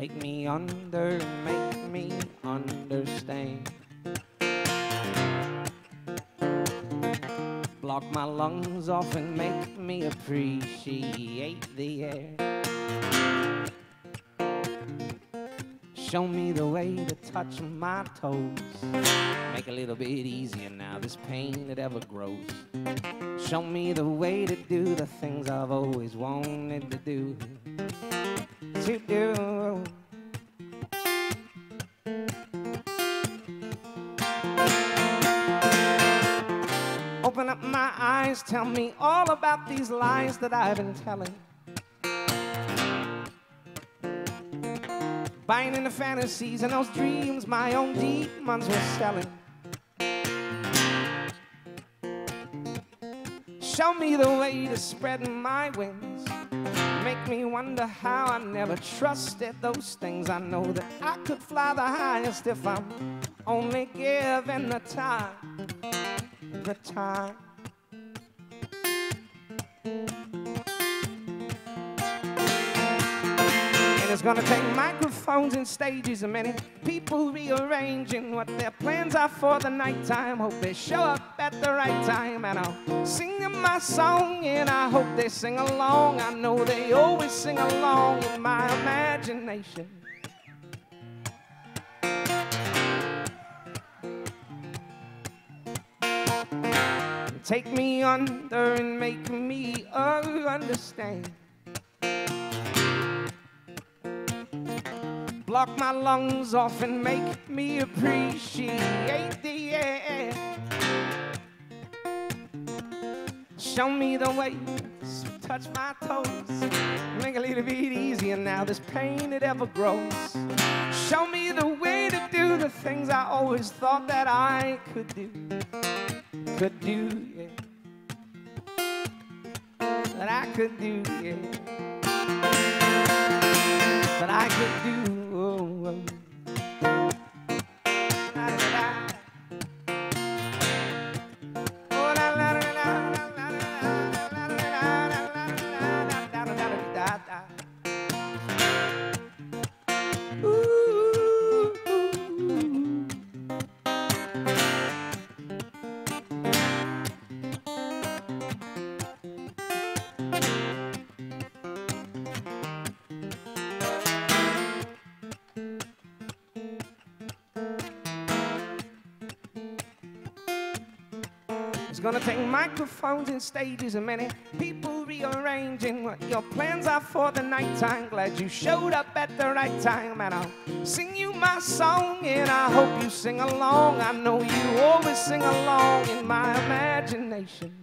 Take me under, make me understand. Block my lungs off and make me appreciate the air. Show me the way to touch my toes. Make it a little bit easier now, this pain that ever grows. Show me the way to do the things I've always wanted to do. To do. Open up my eyes, tell me all about these lies that I've been telling. Buying into fantasies and those dreams my own demons were selling. Show me the way to spread my wings. Make me wonder how I never trusted those things. I know that I could fly the highest if I'm only given the time. The time. It's gonna take microphones and stages and many people rearranging what their plans are for the nighttime. Hope they show up at the right time, and I'll sing them my song, and I hope they sing along. I know they always sing along in my imagination. Take me under and make me understand. Block my lungs off and make me appreciate the air. Show me the way to touch my toes. Make it a little bit easier now, this pain it ever grows. Show me the way to do the things I always thought that I could do. Could do, yeah. That I could do, yeah. That I could do. Oh, oh. La, da, da. Oh, la, la, la, la, la, la, la, la, la, la, la, la. Ooh, ooh. It's gonna take microphones and stages and many people rearranging what your plans are for the nighttime. Glad you showed up at the right time, and I'll sing you my song, and I hope you sing along. I know you always sing along in my imagination.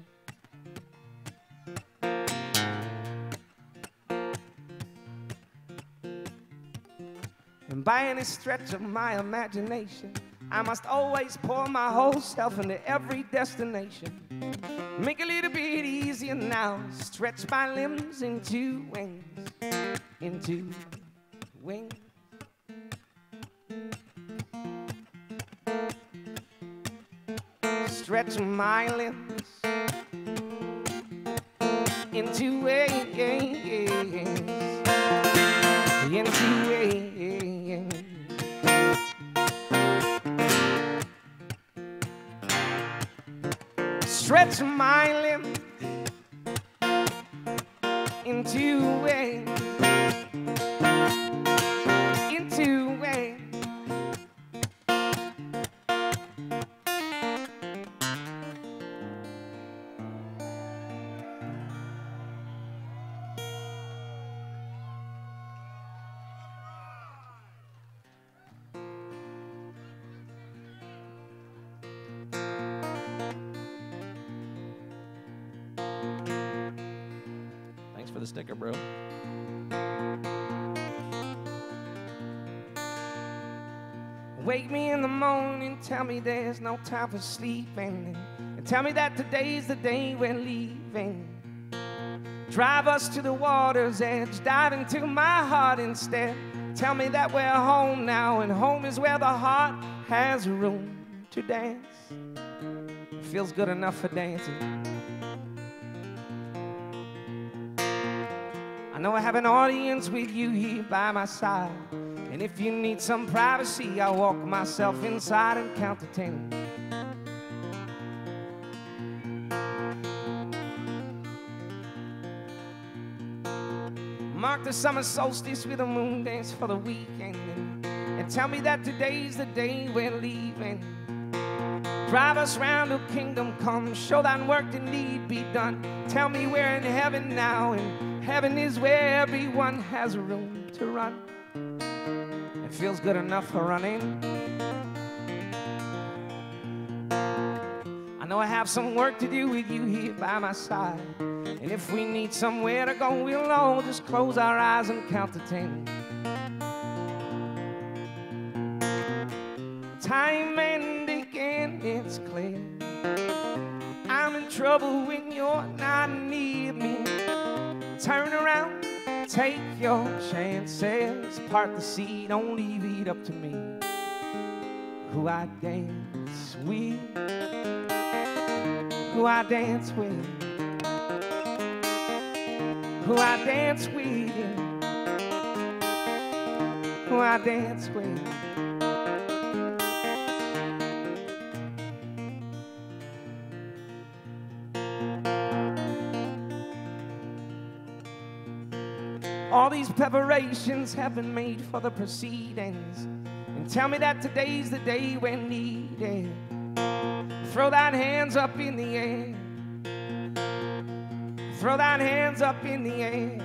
And by any stretch of my imagination, I must always pour my whole self into every destination. Make it a little bit easier now. Stretch my limbs into wings, into wings. Stretch my limbs into wings, into wings. Stretch my limbs into wings, into wings. For the sticker, bro. Wake me in the morning, tell me there's no time for sleeping, and tell me that today's the day we're leaving. Drive us to the water's edge, dive into my heart instead. Tell me that we're home now, and home is where the heart has room to dance. It feels good enough for dancing. I know I have an audience with you here by my side. And if you need some privacy, I'll walk myself inside and count to ten. Mark the summer solstice with a moon dance for the weekend, and, and tell me that today's the day we're leaving. Drive us round to kingdom come, show thine work that need be done. Tell me we're in heaven now, and heaven is where everyone has room to run. It feels good enough for running. I know I have some work to do with you here by my side, and if we need somewhere to go, we'll all just close our eyes and count to ten. Time and again, it's clear I'm in trouble when you're not near me. Turn around, take your chances, part the sea, don't leave it up to me. Who I dance with, who I dance with, who I dance with, who I dance with. All these preparations have been made for the proceedings, and tell me that today's the day we're needed. Throw thine hands up in the air, throw thine hands up in the air,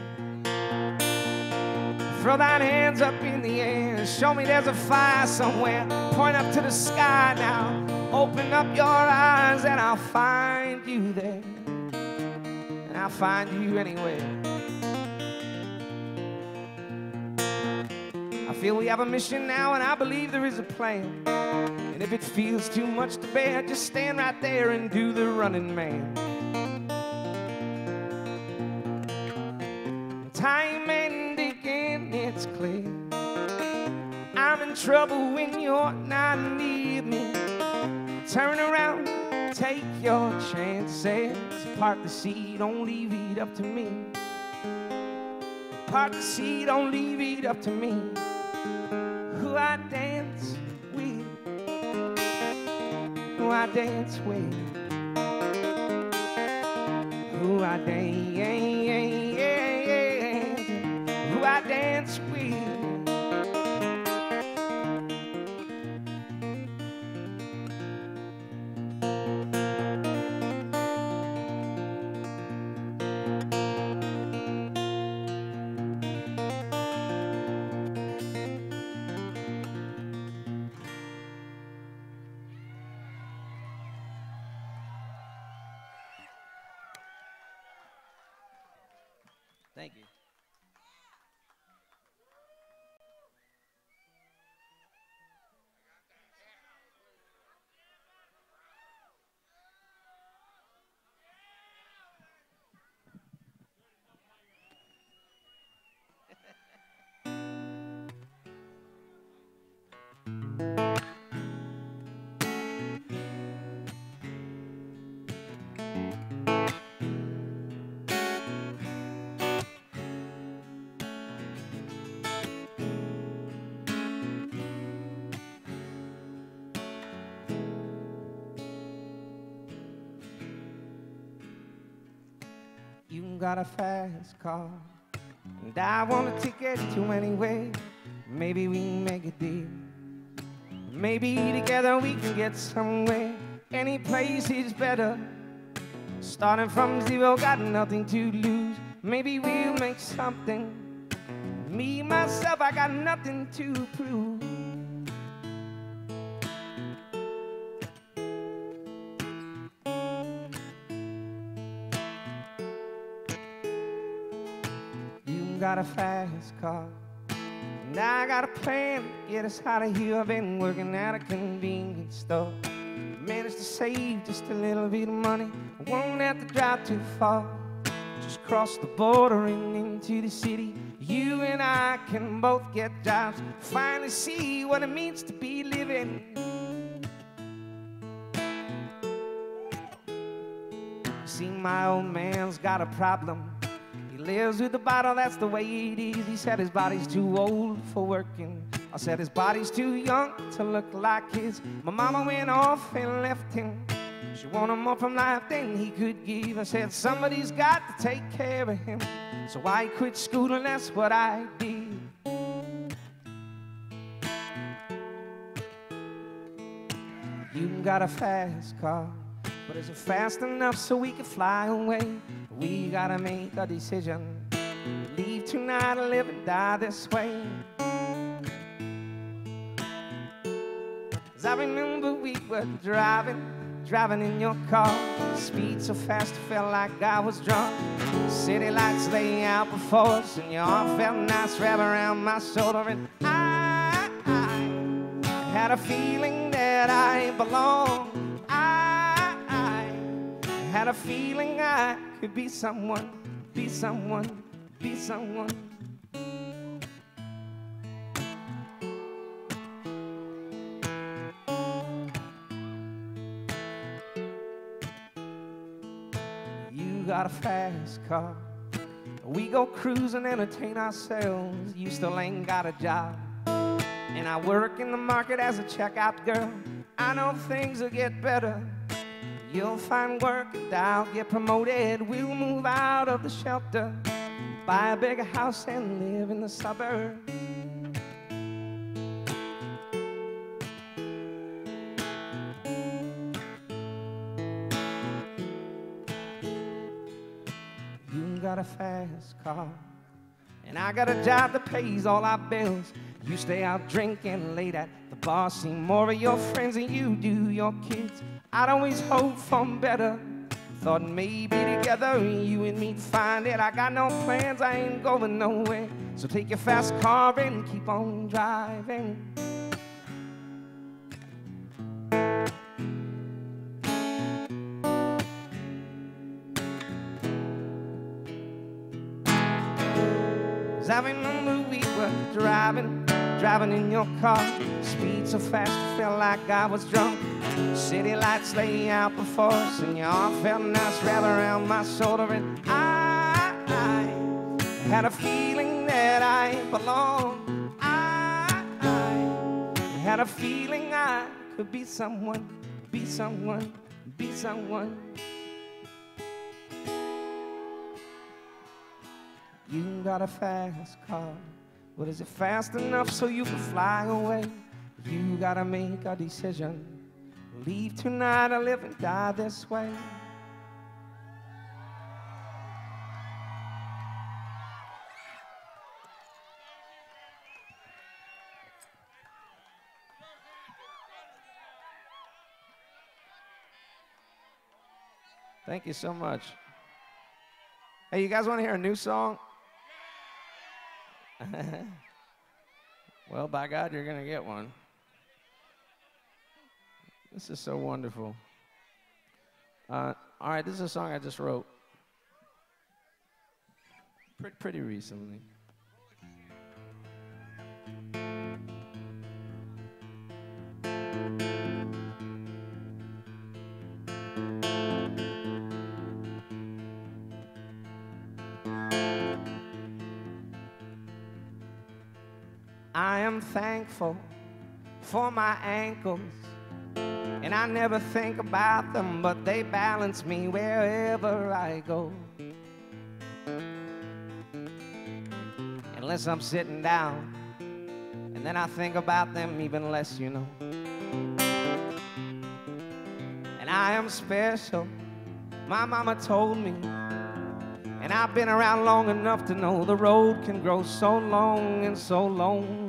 throw thine hands up in the air. Show me there's a fire somewhere, point up to the sky now. Open up your eyes and I'll find you there, and I'll find you anywhere. I feel we have a mission now, and I believe there is a plan. And if it feels too much to bear, just stand right there and do the running man. Time and again, it's clear I'm in trouble when you're not near me. Turn around, take your chances, part the sea, don't leave it up to me. Part the sea, don't leave it up to me. Who I dance with, who I dance with, who I dance, who I dance with. Thank you. You got a fast car, and I want a ticket to anywhere. Maybe we can make a deal. Maybe together we can get somewhere. Any place is better. Starting from zero, got nothing to lose. Maybe we'll make something. Me, myself, I got nothing to prove. Got a fast car, and I got a plan to get us out of here. I've been working at a convenience store, managed to save just a little bit of money. I won't have to drive too far, just cross the border and into the city. You and I can both get jobs, finally see what it means to be living. See, my old man's got a problem. He lives with the bottle, that's the way it is. He said his body's too old for working. I said his body's too young to look like his. My mama went off and left him. She wanted more from life than he could give. I said somebody's got to take care of him. So I quit school and that's what I did. You got a fast car, but is it fast enough so we can fly away? We gotta make a decision. Leave tonight or live and die this way. 'Cause I remember we were driving, driving in your car. Speed so fast, I felt like I was drunk. City lights lay out before us, and your arm felt nice wrapped around my shoulder. And I, I had a feeling that I belonged. I, I had a feeling I could be someone, be someone, be someone. You got a fast car. We go cruise and entertain ourselves. You still ain't got a job. And I work in the market as a checkout girl. I know things will get better. You'll find work and I'll get promoted. We'll move out of the shelter, buy a bigger house and live in the suburbs. You got a fast car, and I got a job that pays all our bills. You stay out drinking late at the bar, see more of your friends than you do your kids. I'd always hope for better. Thought maybe together you and me'd find it. I got no plans, I ain't going nowhere. So take your fast car and keep on driving. Cause I remember we were driving, driving in your car. Speed so fast, I felt like I was drunk. City lights lay out before us, and your arm felt nice wrapped around my shoulder. And I, I had a feeling that I belonged. I, I had a feeling I could be someone, be someone, be someone. You got a fast car, but is it fast enough so you can fly away? You gotta make a decision. Leave tonight or live and die this way. Thank you so much. Hey, you guys want to hear a new song? Well, by God, you're going to get one. This is so wonderful. Uh, all right, this is a song I just wrote pretty, pretty recently. I am thankful for my ankles, and I never think about them, but they balance me wherever I go. Unless I'm sitting down, and then I think about them even less, you know. And I am special, my mama told me, and I've been around long enough to know the road can grow so long and so lonely.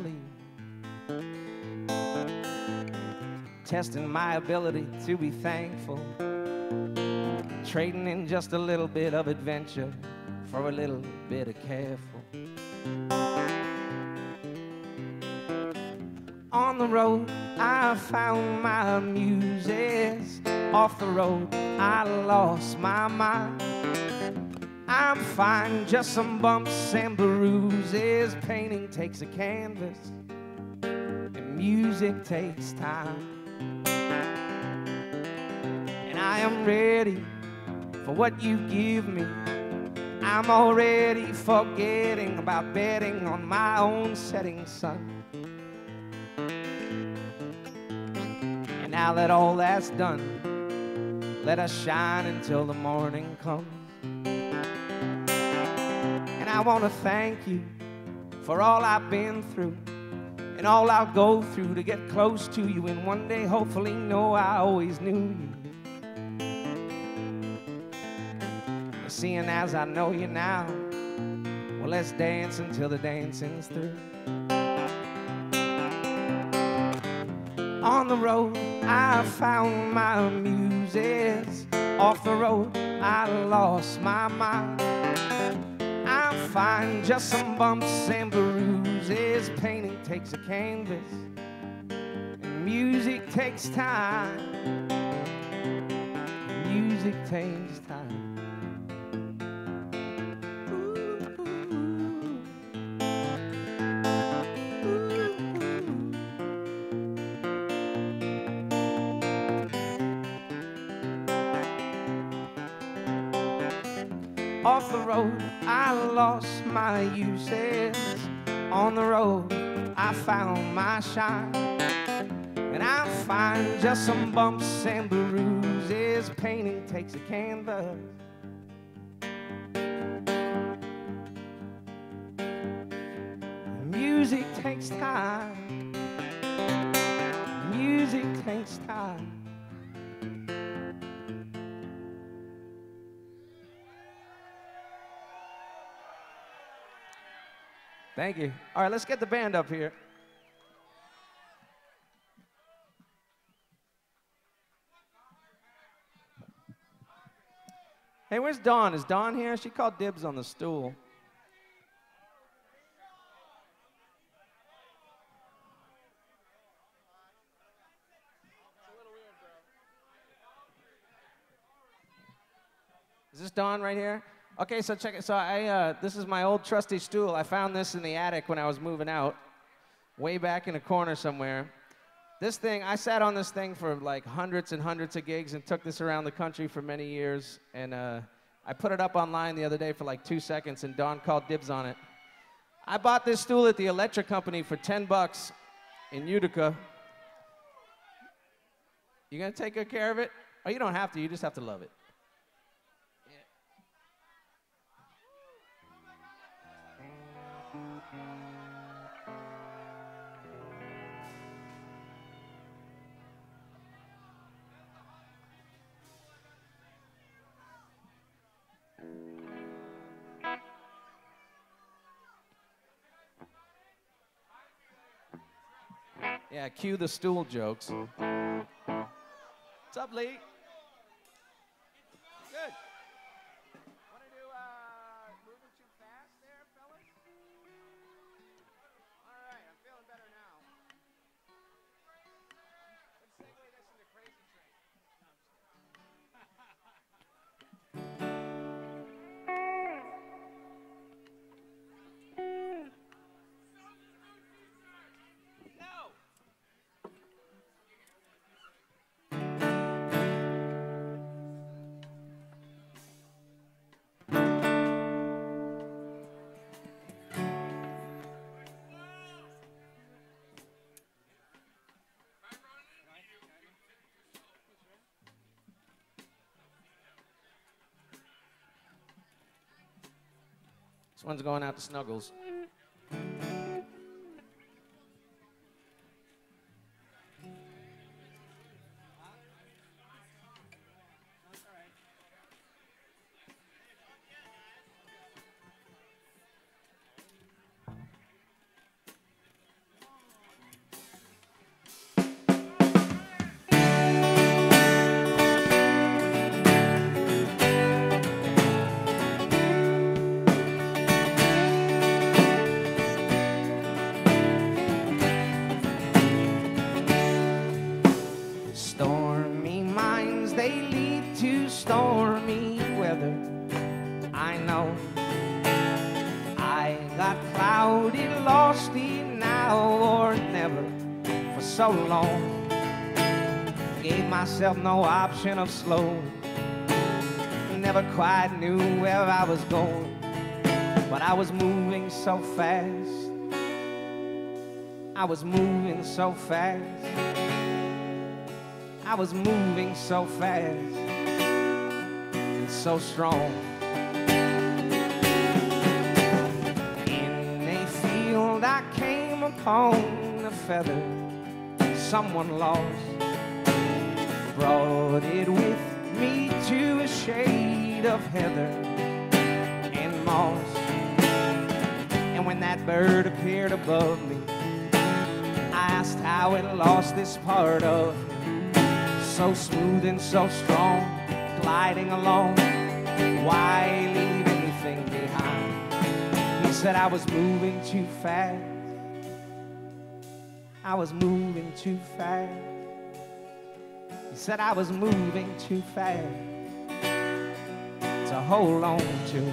Testing my ability to be thankful, trading in just a little bit of adventure for a little bit of careful. On the road, I found my muses. Off the road, I lost my mind. I'm fine, just some bumps and bruises. Painting takes a canvas, and music takes time. And I am ready for what you give me. I'm already forgetting about betting on my own setting sun. And now that all that's done, let us shine until the morning comes. And I want to thank you for all I've been through and all I'll go through to get close to you, and one day hopefully know I always knew you. Seeing as I know you now, well, let's dance until the dancing's through. On the road, I found my muses. Off the road, I lost my mind. I find just some bumps and bruises. Painting takes a canvas, and music takes time. Music takes time. Off the road, I lost my uses. On the road, I found my shine. And I find just some bumps and bruises. Painting takes a canvas. Music takes time. Music takes time. Thank you. All right, let's get the band up here. Hey, where's Dawn? Is Dawn here? She called dibs on the stool. Is this Dawn right here? Okay, so check it. So I, uh, this is my old trusty stool. I found this in the attic when I was moving out, way back in a corner somewhere. This thing, I sat on this thing for like hundreds and hundreds of gigs and took this around the country for many years. And uh, I put it up online the other day for like two seconds, and Dawn called dibs on it. I bought this stool at the electric company for ten bucks in Utica. You gonna take good care of it? Oh, you don't have to. You just have to love it. Yeah, cue the stool jokes. What's up, Lee? Good. Want to do uh, moving too fast there, fellas? All right, I'm feeling better now. Let's segue this into Crazy Train. This one's going out to Snuggles. Stormy weather, I know. I got cloudy, losty now or never for so long. Gave myself no option of slow. never quite knew where I was going, but I was moving so fast. I was moving so fast. I was moving so fast and so strong. In a field I came upon a feather someone lost, brought it with me to a shade of heather and moss. And when that bird appeared above me, I asked how it lost this part of him, so smooth and so strong, gliding along. Why leave anything behind? He said I was moving too fast. I was moving too fast. He said I was moving too fast to hold on to.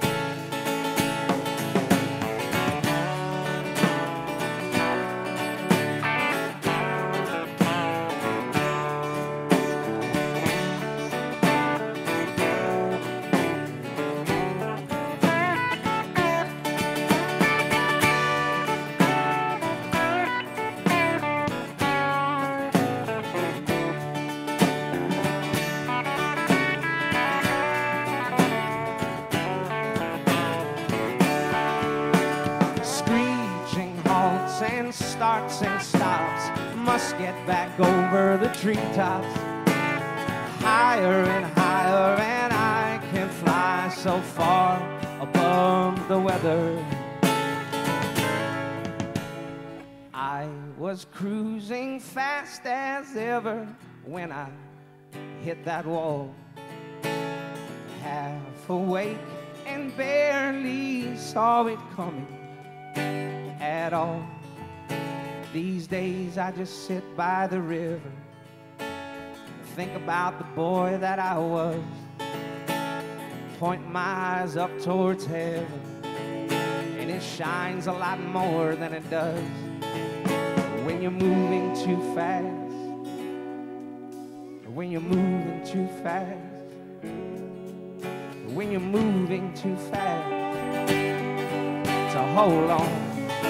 Starts and stops, must get back over the treetops, higher and higher, and I can fly so far above the weather. I was cruising fast as ever when I hit that wall, half awake and barely saw it coming at all. These days I just sit by the river and think about the boy that I was, point my eyes up towards heaven, and it shines a lot more than it does when you're moving too fast, when you're moving too fast, when you're moving too fast to hold on.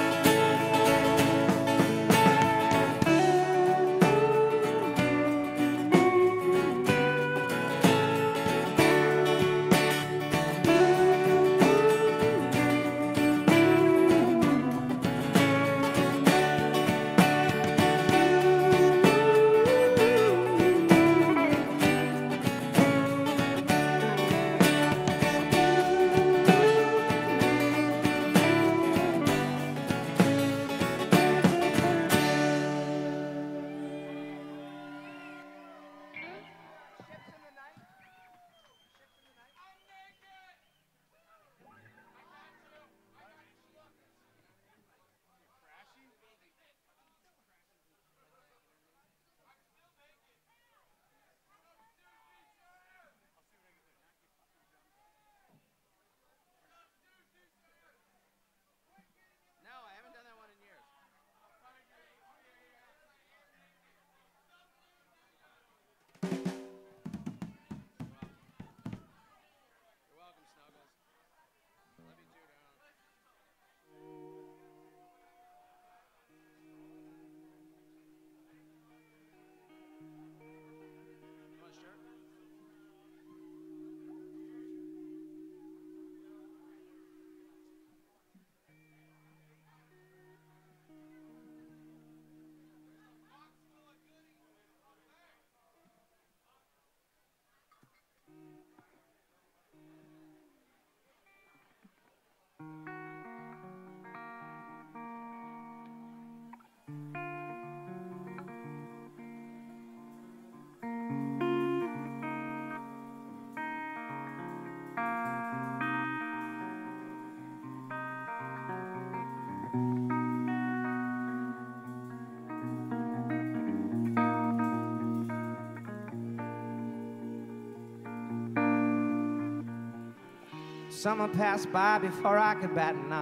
Summer passed by before I could bat an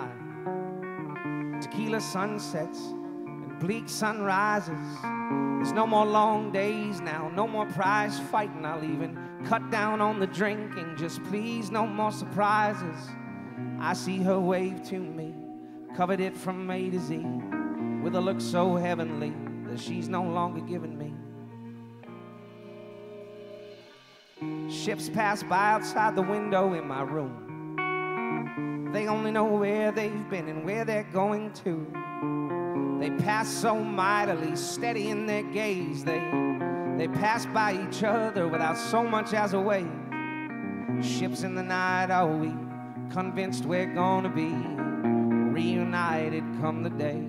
eye. Tequila sunsets and bleak sunrises. There's no more long days now, no more prize fighting. I'll even cut down on the drinking, just please no more surprises. I see her wave to me, covered it from A to Z, with a look so heavenly that she's no longer giving me. Ships pass by outside the window in my room. They only know where they've been and where they're going to. They pass so mightily, steady in their gaze. They, they pass by each other without so much as a wave. Ships in the night, are we convinced we're gonna be reunited come the day?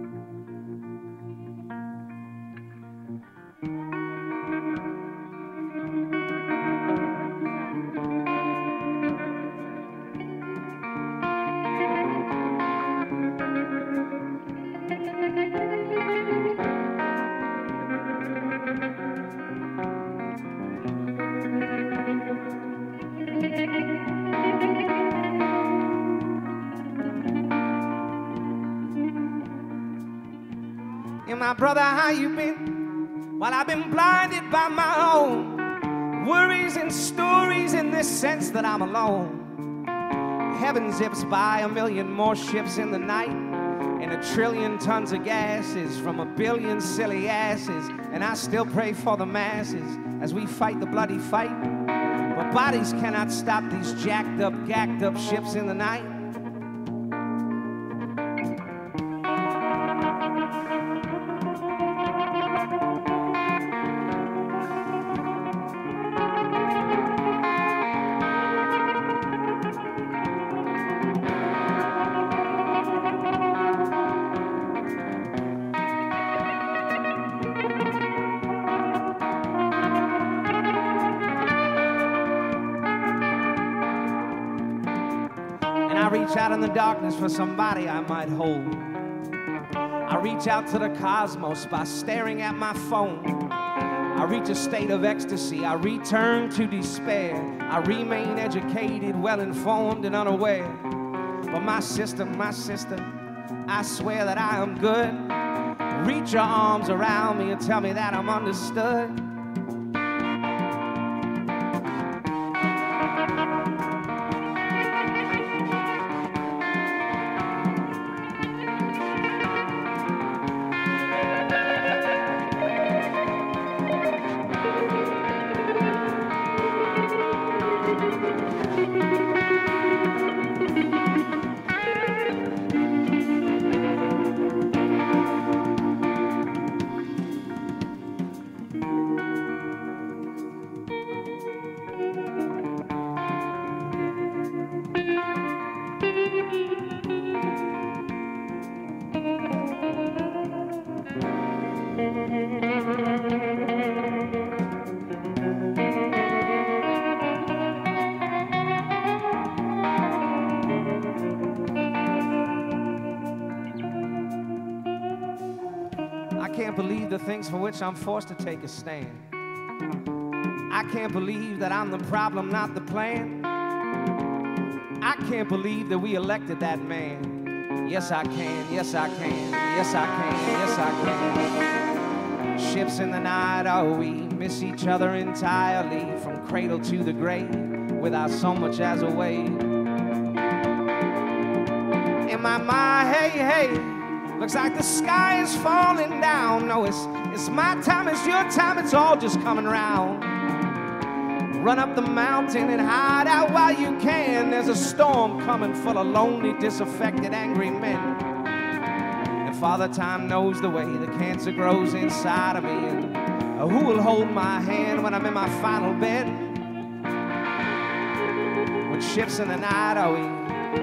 My brother, how you been? Well, I've been blinded by my own worries and stories in this sense that I'm alone. Heaven zips by a million more ships in the night, and a trillion tons of gases from a billion silly asses. And I still pray for the masses as we fight the bloody fight. But bodies cannot stop these jacked up, gacked up ships in the night. I reach out in the darkness for somebody I might hold. I reach out to the cosmos by staring at my phone. I reach a state of ecstasy. I return to despair. I remain educated, well-informed, and unaware. But my sister, my sister, I swear that I am good. Reach your arms around me and tell me that I'm understood. I can't believe the things for which I'm forced to take a stand. I can't believe that I'm the problem, not the plan. I can't believe that we elected that man. Yes, I can, yes, I can, yes, I can, yes, I can. Ships in the night, oh, we miss each other entirely, from cradle to the grave, without so much as a wave. In my mind, hey, hey, looks like the sky is falling down. No, it's, it's my time, it's your time, it's all just coming round. Run up the mountain and hide out while you can. There's a storm coming full of lonely, disaffected, angry men. And Father Time knows the way the cancer grows inside of me. And uh, who will hold my hand when I'm in my final bed? With ships in the night, are we?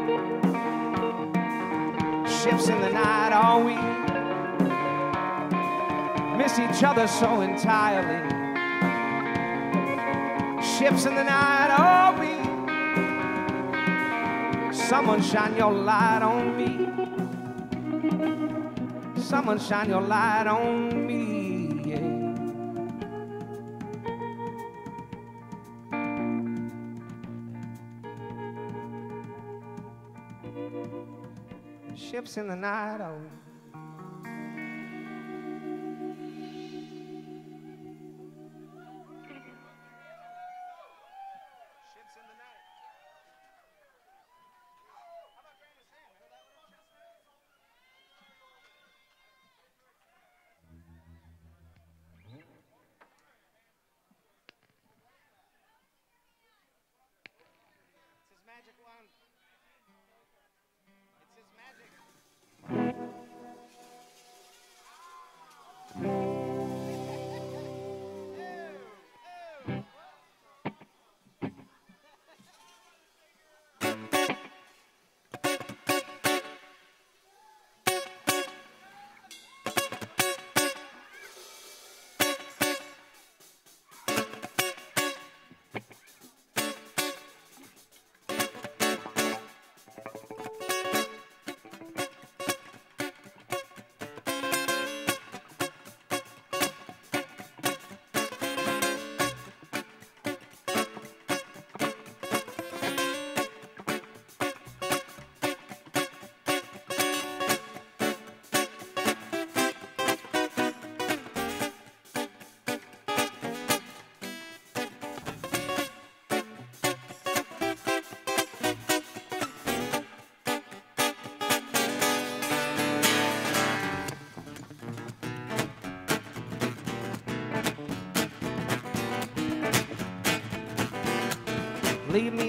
Ships in the night, are we? Miss each other so entirely. Ships in the night, are we? Someone shine your light on me. Someone shine your light on me, yeah. Ships in the night, are we?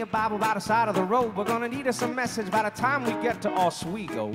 a Bible by the side of the road. We're gonna need us a message by the time we get to Oswego.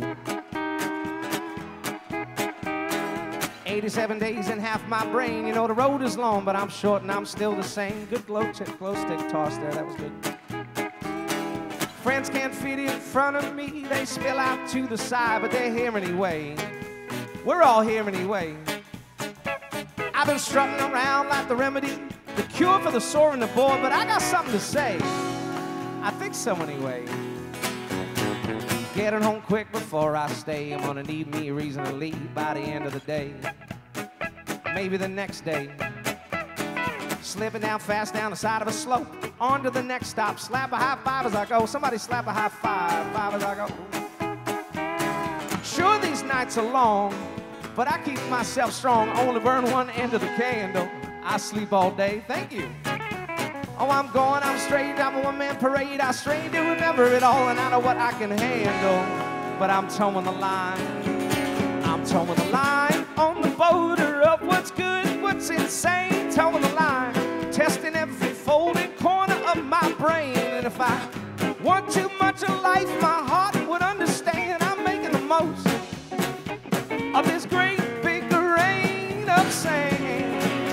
eighty-seven days in half my brain. You know, the road is long, but I'm short and I'm still the same. Good glow, t- glow stick toss there, that was good. Friends can't fit in front of me. They spill out to the side, but they're here anyway. We're all here anyway. I've been strutting around like the remedy, the cure for the sore and the bore, but I got something to say. I think so anyway. Getting home quick before I stay. I'm gonna need me a reason to leave by the end of the day. Maybe the next day. Slipping down fast down the side of a slope. On to the next stop. Slap a high five as I go. Somebody slap a high five. Five as I go. Sure, these nights are long, but I keep myself strong. I only burn one end of the candle. I sleep all day. Thank you. Oh, I'm going, I'm straight, I'm a one-man parade. I strain to remember it all, and I know what I can handle. But I'm towing the line. I'm towing the line on the border of what's good, what's insane. Towing the line, testing every folding corner of my brain. And if I want too much of life, my heart would understand. I'm making the most of this great big rain of sand.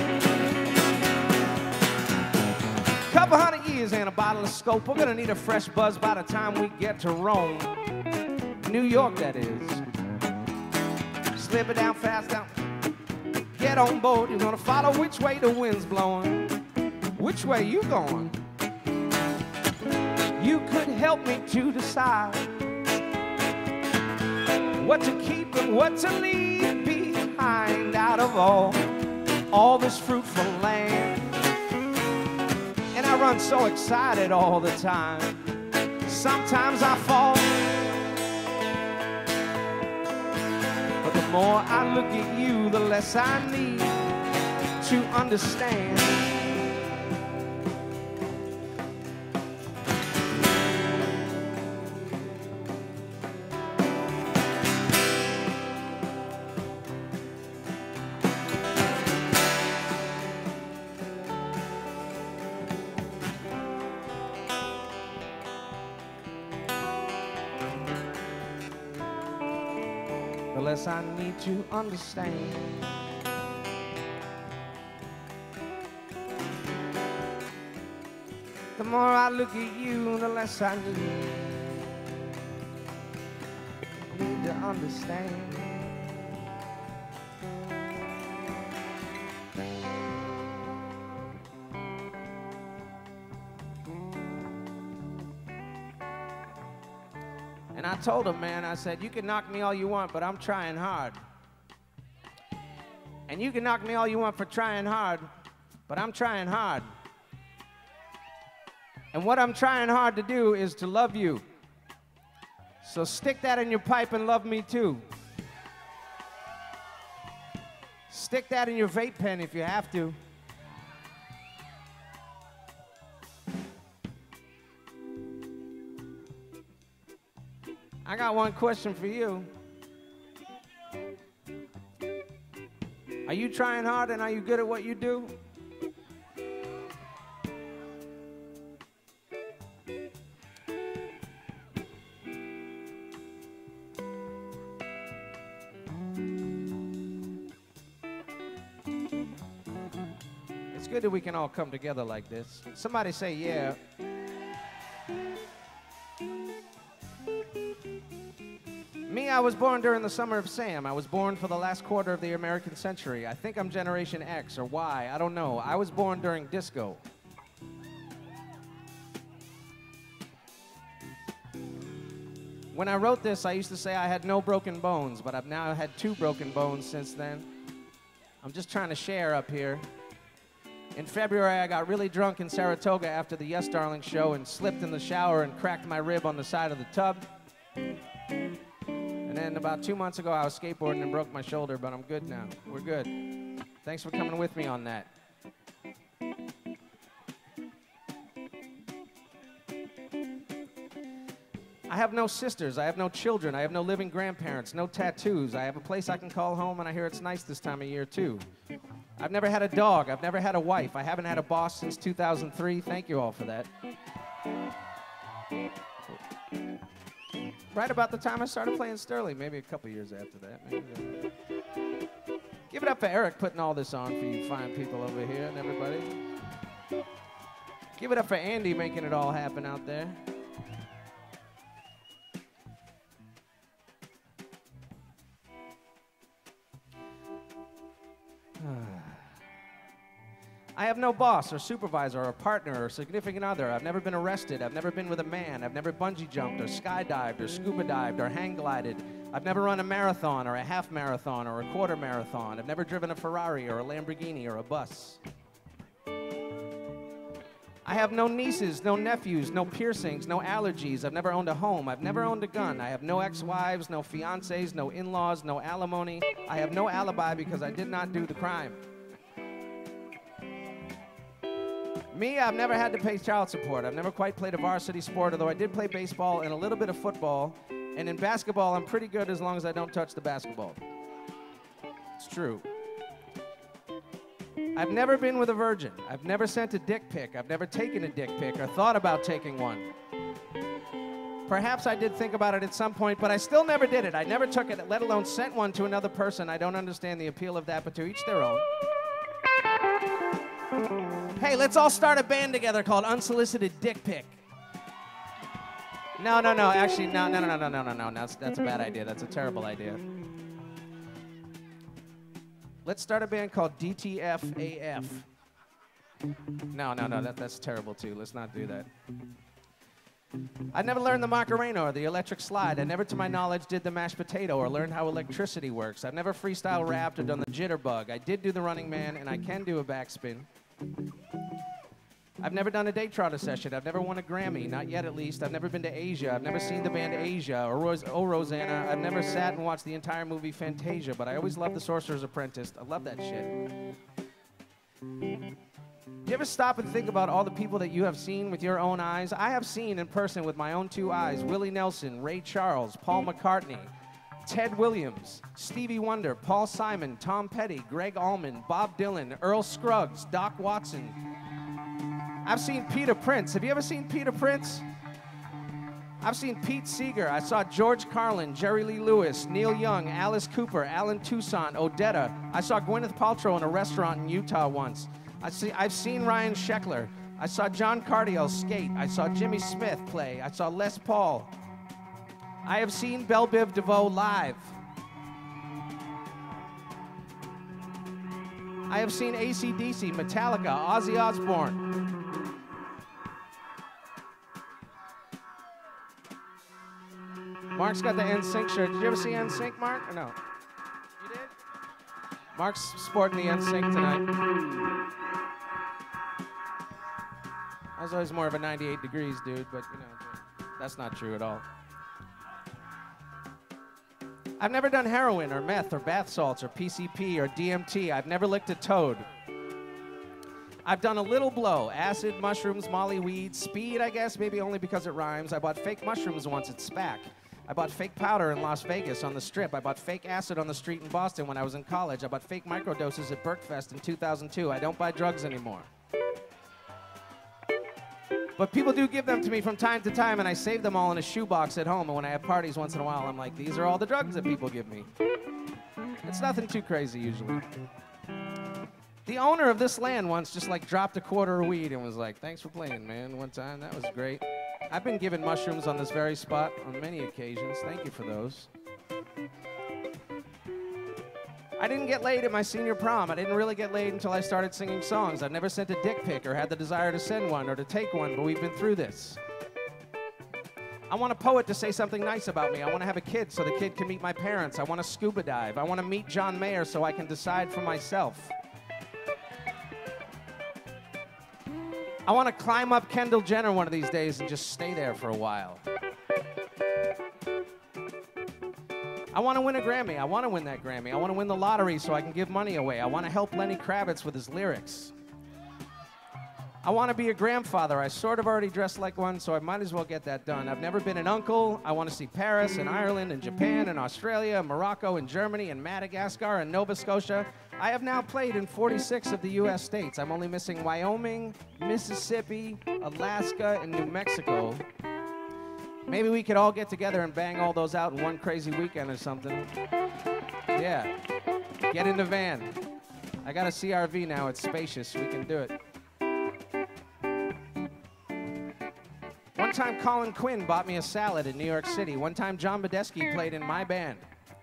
Couple hundred years and a bottle of scope. We're gonna need a fresh buzz by the time we get to Rome. New York, that is. Slip it down fast down. Get on board. You're gonna follow which way the wind's blowing. Which way you going? You could help me to decide what to keep and what to leave behind out of all, all this fruitful land. And I run so excited all the time. Sometimes I fall, but the more I look at you, the less I need to understand. The less I need to understand. The more I look at you, the less I need, need to understand. And I told him, man, I said, you can knock me all you want, but I'm trying hard. And you can knock me all you want for trying hard, but I'm trying hard. And what I'm trying hard to do is to love you. So stick that in your pipe and love me too. Stick that in your vape pen if you have to. I got one question for you. Are you trying hard and are you good at what you do? It's good that we can all come together like this. Somebody say, yeah. Me, I was born during the summer of Sam. I was born for the last quarter of the American century. I think I'm Generation X or Y. I don't know. I was born during disco. When I wrote this, I used to say I had no broken bones, but I've now had two broken bones since then. I'm just trying to share up here. In February, I got really drunk in Saratoga after the Yes Darling show and slipped in the shower and cracked my rib on the side of the tub. And then about two months ago, I was skateboarding and broke my shoulder, but I'm good now. We're good. Thanks for coming with me on that. I have no sisters. I have no children. I have no living grandparents, no tattoos. I have a place I can call home, and I hear it's nice this time of year, too. I've never had a dog. I've never had a wife. I haven't had a boss since two thousand three. Thank you all for that. right about the time I started playing Sterling, maybe a couple years after that. Maybe. Give it up for Eric putting all this on for you fine people over here and everybody. Give it up for Andy making it all happen out there. I have no boss or supervisor or partner or significant other. I've never been arrested. I've never been with a man. I've never bungee jumped or skydived or scuba dived or hang glided. I've never run a marathon or a half marathon or a quarter marathon. I've never driven a Ferrari or a Lamborghini or a bus. I have no nieces, no nephews, no piercings, no allergies. I've never owned a home. I've never owned a gun. I have no ex-wives, no fiancés, no in-laws, no alimony. I have no alibi because I did not do the crime. Me, I've never had to pay child support. I've never quite played a varsity sport, although I did play baseball and a little bit of football. And in basketball, I'm pretty good as long as I don't touch the basketball. It's true. I've never been with a virgin. I've never sent a dick pic. I've never taken a dick pic or thought about taking one. Perhaps I did think about it at some point, but I still never did it. I never took it, let alone sent one to another person. I don't understand the appeal of that, but to each their own. Hey, let's all start a band together called Unsolicited Dick Pic. No, no, no, actually, no, no, no, no, no, no, no, no, that's, that's a bad idea. That's a terrible idea. Let's start a band called D T F A F. No, no, no, that, that's terrible too. Let's not do that. I never learned the Macarena or the electric slide. I never, to my knowledge, did the mashed potato or learned how electricity works. I've never freestyle rapped or done the jitterbug. I did do the Running Man, and I can do a backspin. I've never done a Daytrotter session. I've never won a Grammy, not yet at least. I've never been to Asia. I've never seen the band Asia or Ros Oh Rosanna. I've never sat and watched the entire movie Fantasia, but I always loved The Sorcerer's Apprentice. I love that shit. You ever stop and think about all the people that you have seen with your own eyes? I have seen in person with my own two eyes Willie Nelson, Ray Charles, Paul McCartney, Ted Williams, Stevie Wonder, Paul Simon, Tom Petty, Greg Allman, Bob Dylan, Earl Scruggs, Doc Watson. I've seen Peter Prince. Have you ever seen Peter Prince? I've seen Pete Seeger. I saw George Carlin, Jerry Lee Lewis, Neil Young, Alice Cooper, Alan Toussaint, Odetta. I saw Gwyneth Paltrow in a restaurant in Utah once. I see, I've seen Ryan Sheckler. I saw John Cardiel skate. I saw Jimmy Smith play. I saw Les Paul. I have seen Belle Biv DeVoe live. I have seen A C D C, Metallica, Ozzy Osbourne. Mark's got the N Sync shirt. Did you ever see N Sync, Mark, or no? You did? Mark's sporting the N Sync tonight. I was always more of a ninety-eight degrees dude, but you know, that's not true at all. I've never done heroin or meth or bath salts or P C P or D M T. I've never licked a toad. I've done a little blow, acid, mushrooms, molly weed, speed, I guess, maybe only because it rhymes. I bought fake mushrooms once at SPAC. I bought fake powder in Las Vegas on the Strip. I bought fake acid on the street in Boston when I was in college. I bought fake microdoses at Berkfest in two thousand two. I don't buy drugs anymore. But people do give them to me from time to time, and I save them all in a shoebox at home, and when I have parties once in a while, I'm like, these are all the drugs that people give me. It's nothing too crazy, usually. The owner of this land once just, like, dropped a quarter of weed and was like, thanks for playing, man, one time. That was great. I've been given mushrooms on this very spot on many occasions. Thank you for those. I didn't get laid at my senior prom. I didn't really get laid until I started singing songs. I've never sent a dick pic or had the desire to send one or to take one, but we've been through this. I want a poet to say something nice about me. I want to have a kid so the kid can meet my parents. I want to scuba dive. I want to meet John Mayer so I can decide for myself. I want to climb up Kendall Jenner one of these days and just stay there for a while. I want to win a Grammy. I want to win that Grammy. I want to win the lottery so I can give money away. I want to help Lenny Kravitz with his lyrics. I want to be a grandfather. I sort of already dress like one, so I might as well get that done. I've never been an uncle. I want to see Paris and Ireland and Japan and Australia and Morocco and Germany and Madagascar and Nova Scotia. I have now played in forty-six of the U S states. I'm only missing Wyoming, Mississippi, Alaska, and New Mexico. Maybe we could all get together and bang all those out in one crazy weekend or something. Yeah. Get in the van. I got a C R V now. It's spacious. We can do it. One time Colin Quinn bought me a salad in New York City. One time John Badesky played in my band.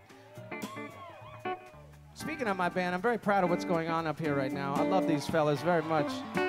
Speaking of my band, I'm very proud of what's going on up here right now. I love these fellas very much.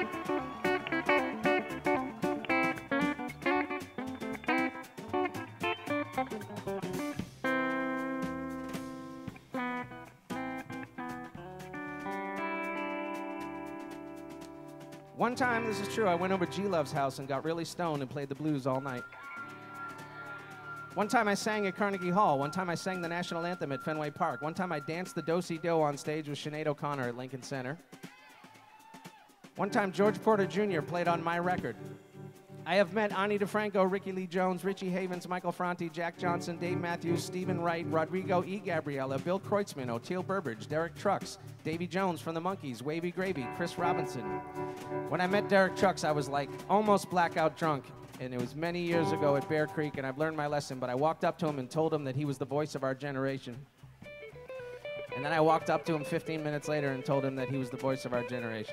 One time, this is true, I went over G-Love's house and got really stoned and played the blues all night. One time I sang at Carnegie Hall. One time I sang the national anthem at Fenway Park. One time I danced the Do-Si-Do on stage with Sinead O'Connor at Lincoln Center. One time George Porter Junior played on my record. I have met Ani DeFranco, Ricky Lee Jones, Richie Havens, Michael Franti, Jack Johnson, Dave Matthews, Stephen Wright, Rodrigo E. Gabriella, Bill Kreutzmann, Oteil Burbridge, Derek Trucks, Davy Jones from the Monkees, Wavy Gravy, Chris Robinson. When I met Derek Trucks, I was like almost blackout drunk, and it was many years ago at Bear Creek, and I've learned my lesson, but I walked up to him and told him that he was the voice of our generation. And then I walked up to him fifteen minutes later and told him that he was the voice of our generation.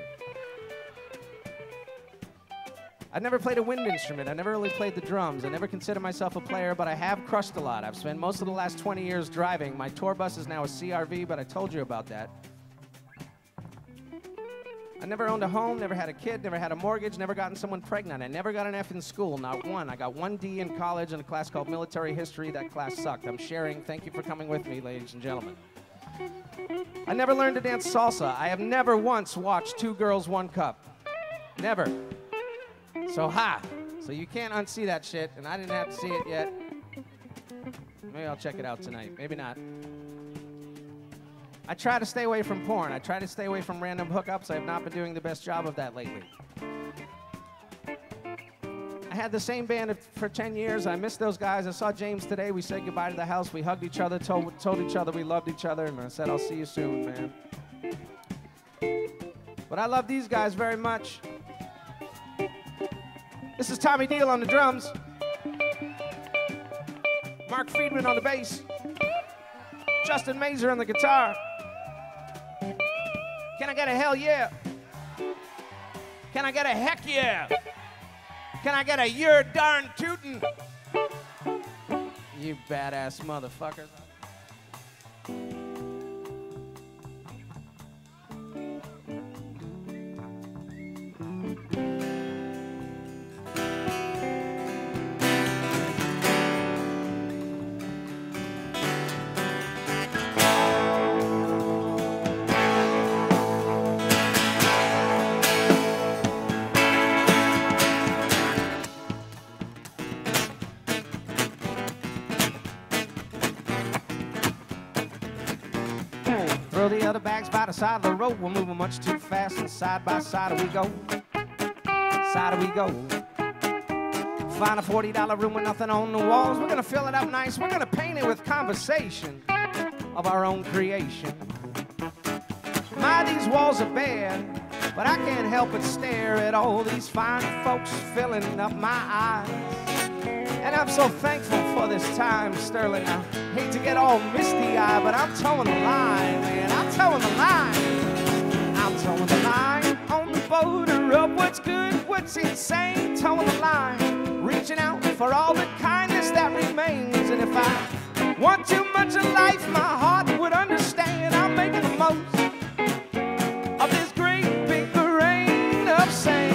I've never played a wind instrument. I never really played the drums. I never consider myself a player, but I have crushed a lot. I've spent most of the last twenty years driving. My tour bus is now a C R V, but I told you about that. I never owned a home, never had a kid, never had a mortgage, never gotten someone pregnant. I never got an F in school, not one. I got one D in college in a class called military history. That class sucked. I'm sharing. Thank you for coming with me, ladies and gentlemen. I never learned to dance salsa. I have never once watched Two Girls, One Cup. Never. So, ha. So you can't unsee that shit, and I didn't have to see it yet. Maybe I'll check it out tonight. Maybe not. I try to stay away from porn. I try to stay away from random hookups. I have not been doing the best job of that lately. I had the same band for ten years. I missed those guys. I saw James today. We said goodbye to the house. We hugged each other, told, told each other we loved each other, and I said, I'll see you soon, man. But I love these guys very much. This is Tommy Deal on the drums. Mark Friedman on the bass. Justin Mazer on the guitar. Can I get a hell yeah? Can I get a heck yeah? Can I get a you're darn tootin'? You badass motherfuckers. Throw the other bags by the side of the road. We're moving much too fast, and side by side we go. Side we go. Find a forty dollar room with nothing on the walls. We're gonna fill it up nice. We're gonna paint it with conversation of our own creation. My, these walls are bare, but I can't help but stare at all these fine folks filling up my eyes. And I'm so thankful for this time, Sterling. I hate to get all misty-eyed, but I'm towing the line, man. I'm towing the line. I'm towing the line on the border of what's good, what's insane. Towing the line, reaching out for all the kindness that remains. And if I want too much of life, my heart would understand. I'm making the most of this great big rain of sand.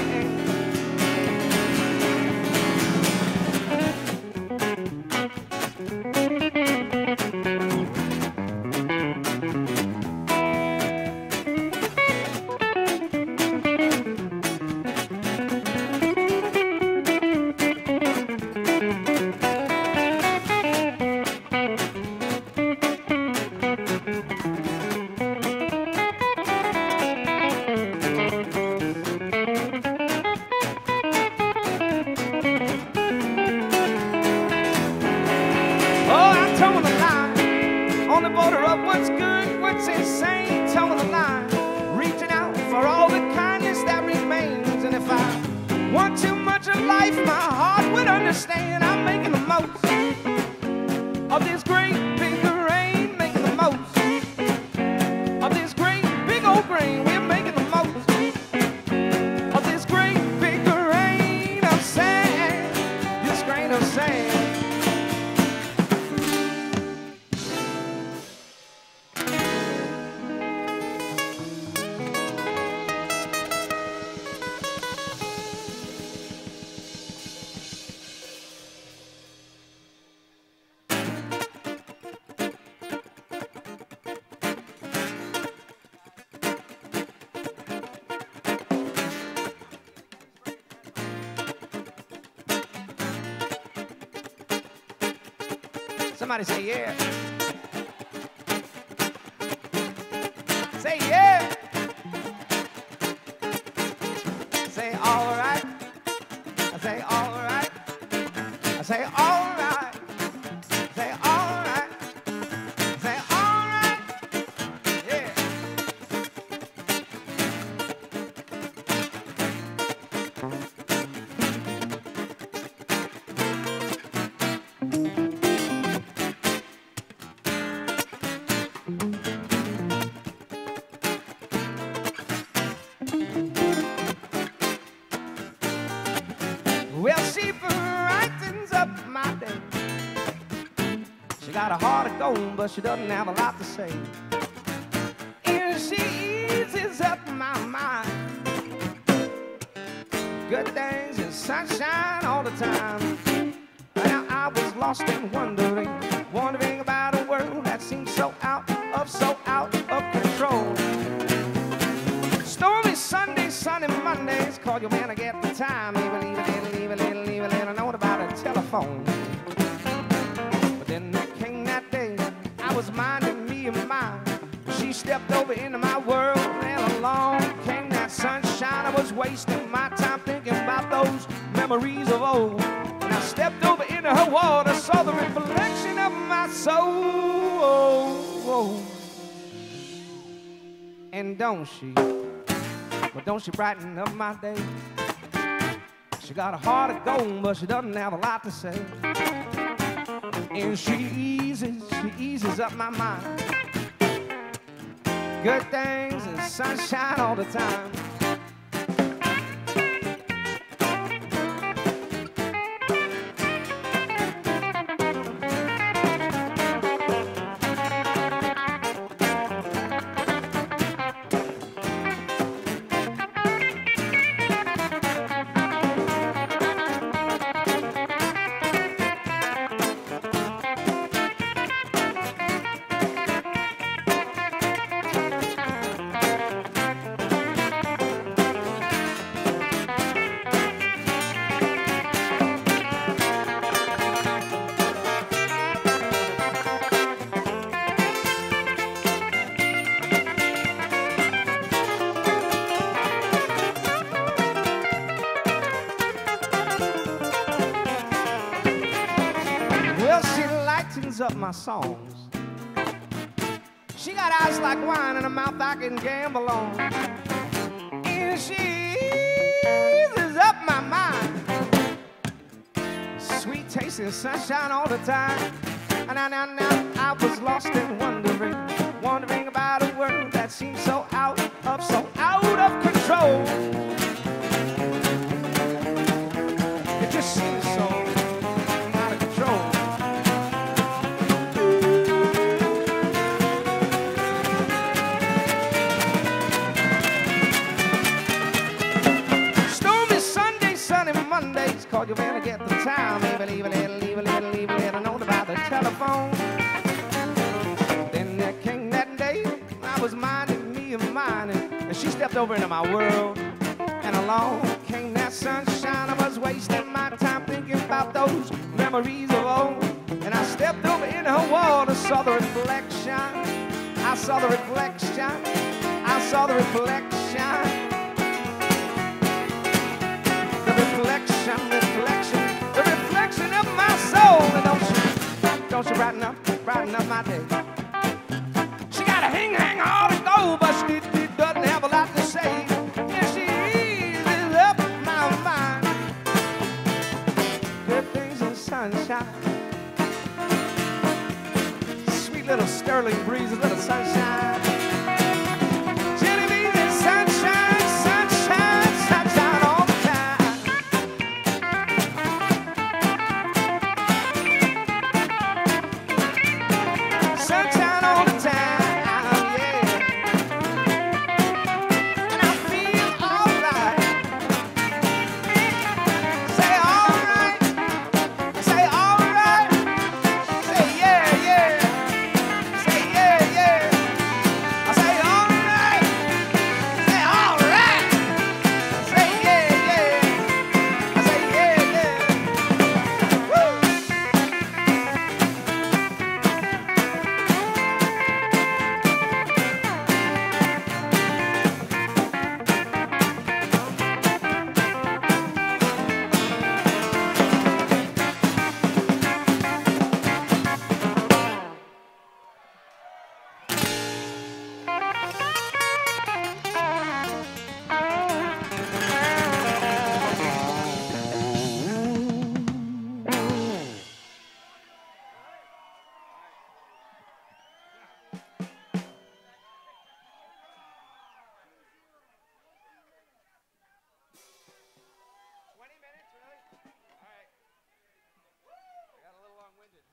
Want too much of life, my heart would understand. I'm making the most Somebody say yeah. Say yeah. Say all right. I say all right. I say all right. Say all right. Say all right. Yeah. Well, she brightens up my day. She got a heart of gold, but she doesn't have a lot to say. And she eases up my mind. Good things and sunshine all the time. Now I was lost and wondering, wondering about a world that seems so out of, so out of control. Stormy Sundays, sunny Mondays, call your man to get the time. Leave it, leave it, leave it, leave it, leave it, leave it, leave it. I know about a telephone. But then there came that day, I was minding me and mine. She stepped over into my world, and along came that sunshine. I was wasting my time thinking about those memories of old. And I stepped over into her world, I saw the reflection of my soul. And don't she? But don't she brighten up my day? She got a heart of gold, but she doesn't have a lot to say. And she eases, she eases up my mind. Good things and sunshine all the time. Well, she lightens up my songs. She got eyes like wine and a mouth I can gamble on. And she eases up my mind. Sweet tasting sunshine all the time. And now, now, now, I was lost and wondering, wondering about a world that seems so out of, so out of control. It just seems so out of control. Mondays, call your man to get the time. Leave it, leave it, leave it, leave it, leave it, leave it. I know about the telephone. Then there came that day, I was minding me and mine, and she stepped over into my world. And along came that sunshine. I was wasting my time thinking about those memories of old. And I stepped over into her world and saw the reflection. I saw the reflection. I saw the reflection. Reflection, reflection, the reflection of my soul. And don't she, don't she brighten up, brighten up my day. She got a hang, hang, all to go, but she, she doesn't have a lot to say. And she eases up my mind. Good things in sunshine. Sweet little sterling breezes, little sunshine. Chilly bees and sunshine, sunshine, sunshine all the time. Sunshine all the time, yeah. And I feel alright. Say alright. Say alright. Say yeah, yeah. Say yeah, yeah.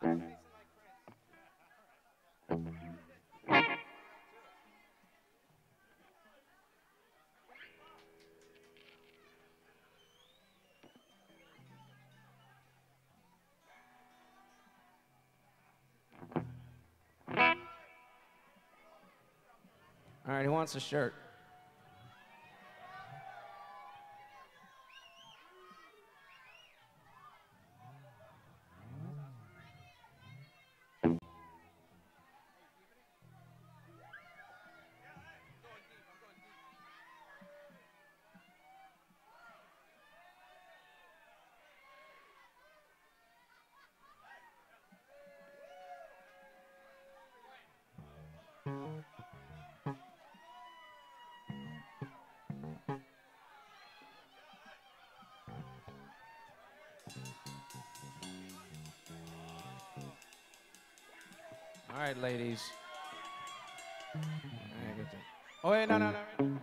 All right, who wants a shirt? All right, ladies. All right, good job. Oh, wait, no, no, no.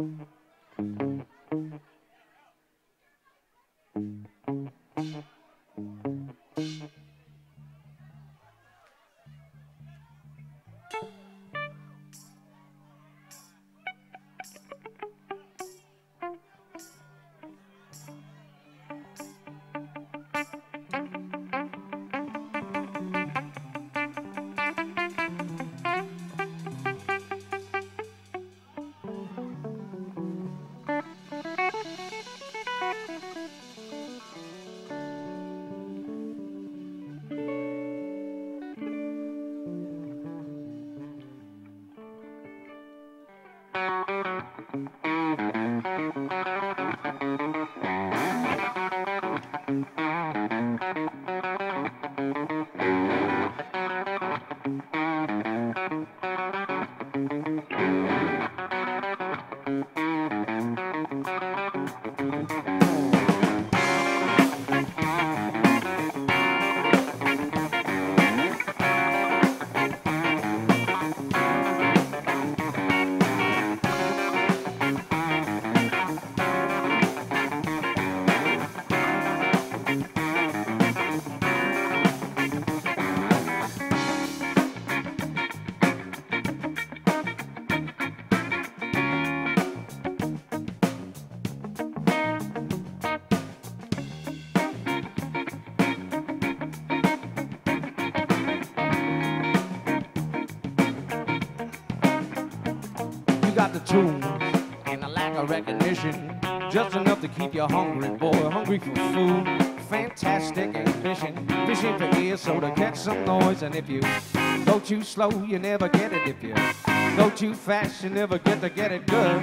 The tunes and a lack of recognition, just enough to keep you hungry, boy, hungry for food. Fantastic ambition, fishing for ears so to catch some noise. And if you go too slow, you never get it. If you go too fast, you never get to get it good.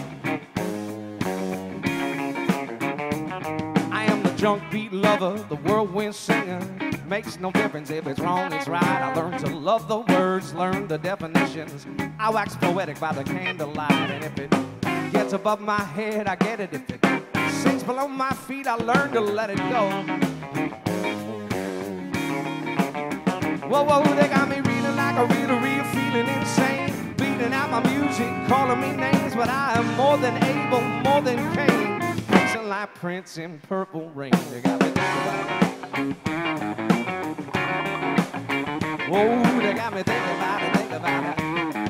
I am the junk beat lover, the whirlwind singer. Makes no difference if it's wrong, it's right. I learned to love the words, learn the definitions. I wax poetic by the candlelight, and if it gets above my head, I get it. If it sinks below my feet, I learn to let it go. Whoa, whoa, they got me reading like a reader, real feeling insane. Beating out my music, calling me names, but I am more than able, more than Cain. Pacing like Prince in Purple Rain. They got me thinking about it. Whoa, they got me thinking about it, thinking about it.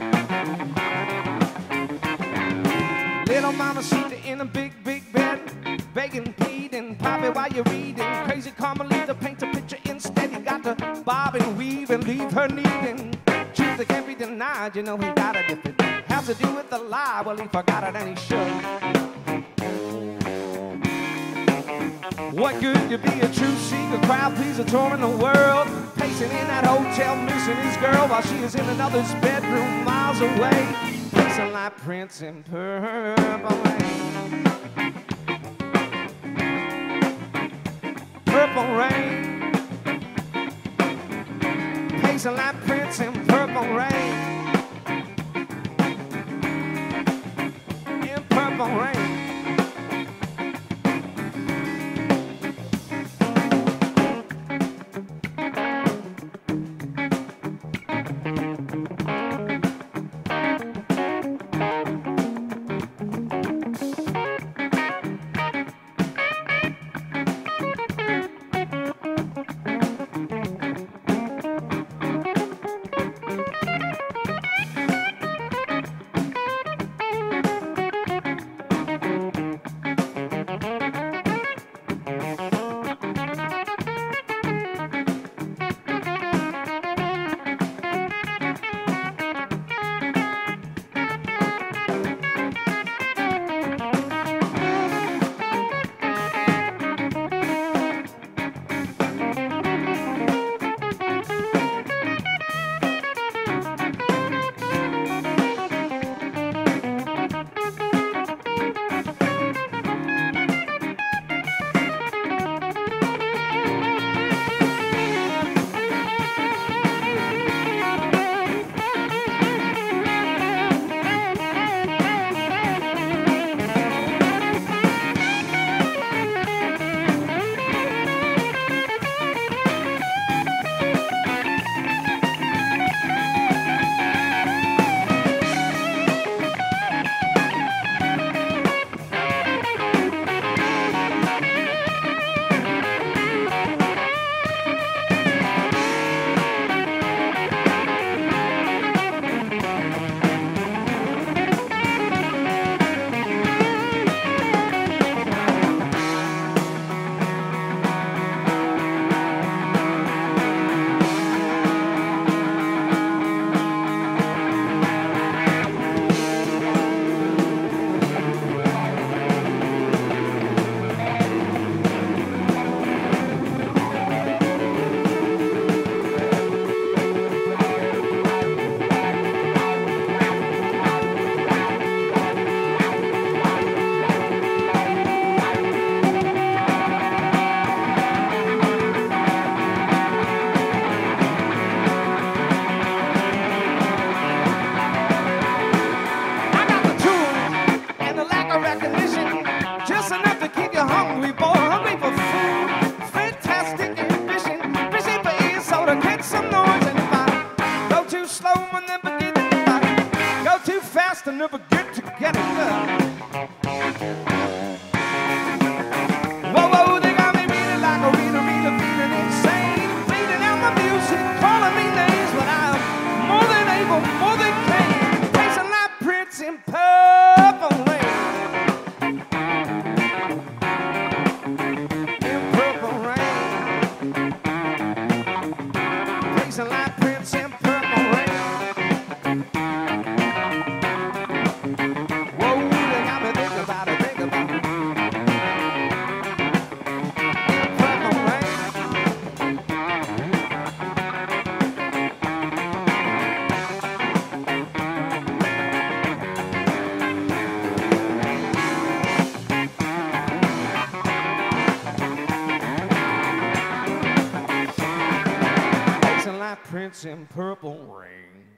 Little mama Sita in a big, big bed, begging, pleading, Poppy, while you're reading. Crazy Carmelita paint a picture instead. You got to bob and weave and leave her needing. Truth that can't be denied, you know he got it. If it has to do with the lie, well, he forgot it and he should. What good to be a truth seeker, crowd pleaser, touring the world, pacing in that hotel, missing his girl while she is in another's bedroom miles away, pacing like Prince in Purple Rain. Purple Rain, pacing like Prince in Purple Rain. In Purple Rain. best to never get together. Whoa, whoa, they got me feeling like a reader, reader, feeling insane. Bleeding out my music, calling me names, but I'm more than able, more than capable. Facing like Prince in Purple Rain. In Purple Rain. Facing like Prince in Purple Rain. Whoa, they got me thinking about it, thinking about it. In Purple Rain. Facing like Prince in Purple Rain.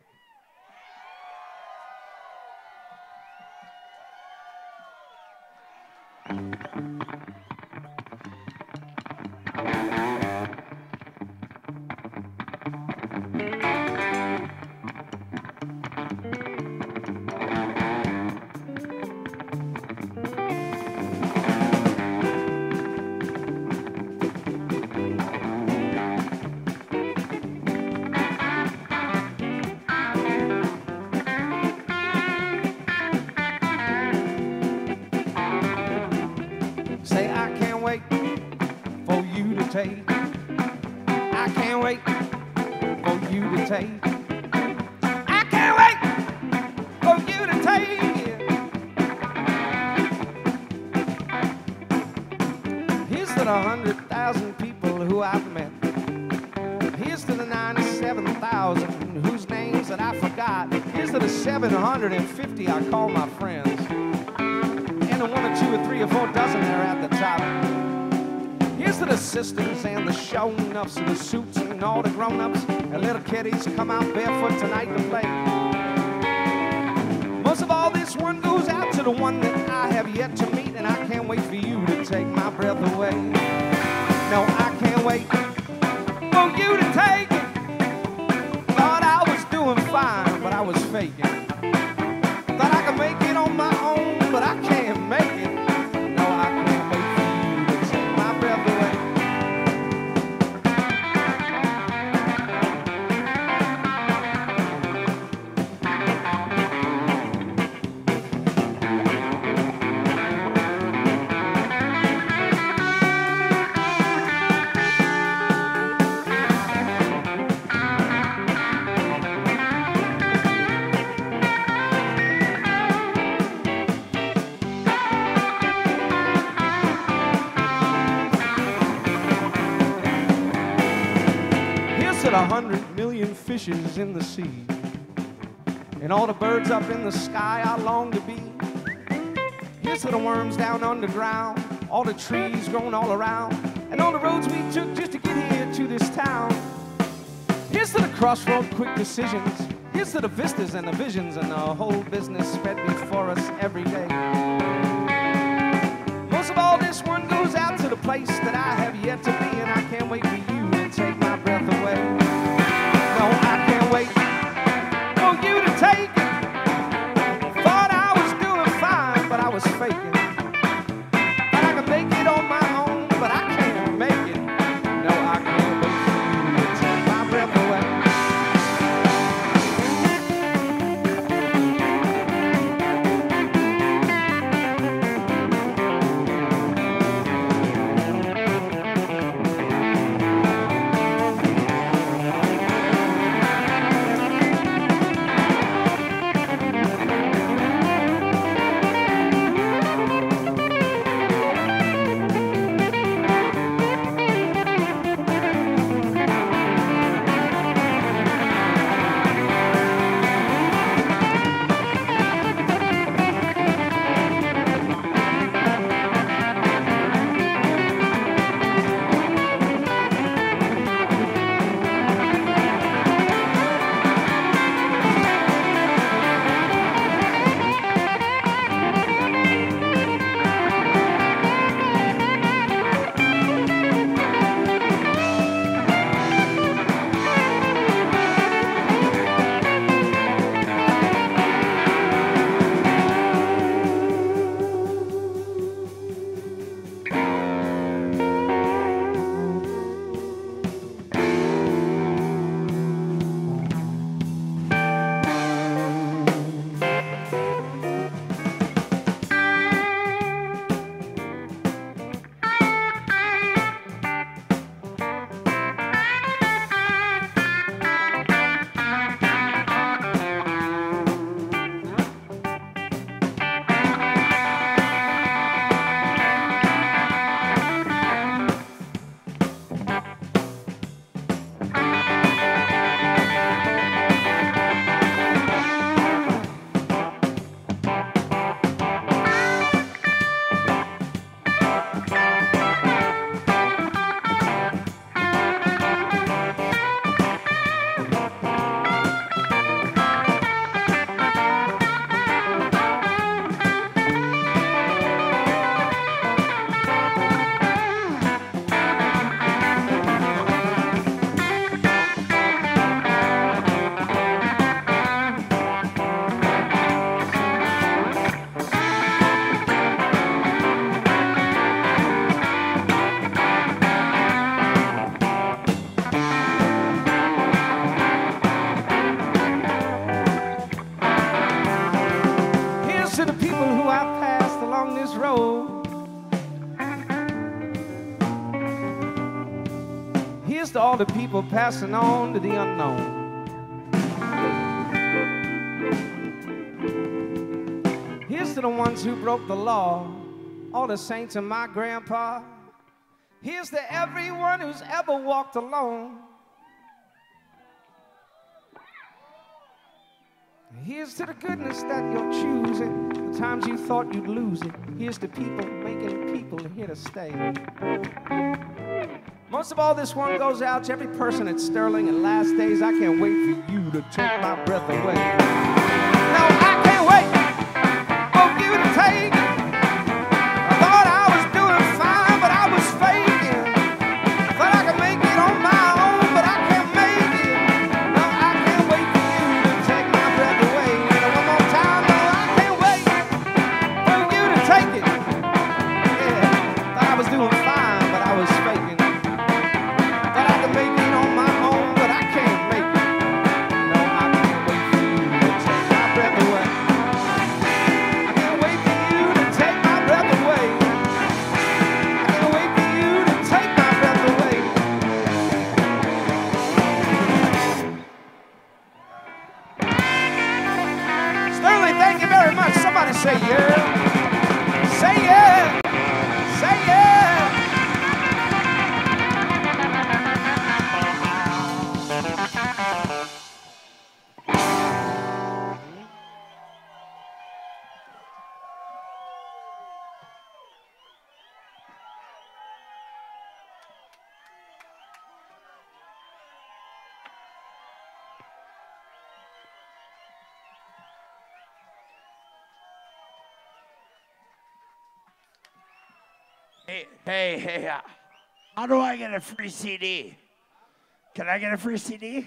Say, I can't wait for you to take. I can't wait for you to take. I can't wait for you to take. Here's to the hundred thousand people who I've met. Here's to the ninety-seven thousand whose names that I forgot. Here's to the seven hundred fifty I call my friends. And the one or two or three or four dozen there at the top. Here's to the sisters and the shown-ups and the suits and all the grown-ups and little kiddies come out barefoot tonight to play. Most of all, this one goes out to the one that I have yet to meet, and I can't wait for you to take my breath away. No, I can't wait for you to take it. Thought I was doing fine, but I was faking. Thought I could make it on my own, but I can't make it. No, I can't wait for you to take my breath away. A hundred million fishes in the sea, and all the birds up in the sky I long to be. Here's to the worms down underground, all the trees growing all around, and all the roads we took just to get here to this town. Here's to the crossroad quick decisions. Here's to the vistas and the visions and the whole business spread before us every day. Most of all, this one goes out to the place that I have yet to be, and I can't wait for you to take my breath away. No, I can't wait for you to take it. Thought I was doing fine, but I was faking. Thought I could make it on my own, but I can't make it. No, I can't wait for you to take my breath away. all the people passing on to the unknown. Here's to the ones who broke the law, all the saints and my grandpa. Here's to everyone who's ever walked alone. Here's to the goodness that you're choosing, the times you thought you'd lose it. Here's to people making people here to stay. Most of all, this one goes out to every person at Sterling and Last Days. I can't wait for you to take my breath away. No, I can't wait for you to take it. I thought I was doing fine, but I was faking. Thought I could make it on my own, but I can't make it. No, I can't wait for you to take my breath away. And one more time, no, I can't wait for you to take it. Yeah, thought I was doing fine, but I was faking. Thought I could make it on my own, but I can't make it. No, I can't wait for you to take my breath away. I can't wait for you to take my breath away. I can't wait for you to take my breath away. Sterling, thank you very much. Somebody say yeah. Say yeah. Say yeah. Hey, hey, hey, uh, how do I get a free C D? Can I get a free C D?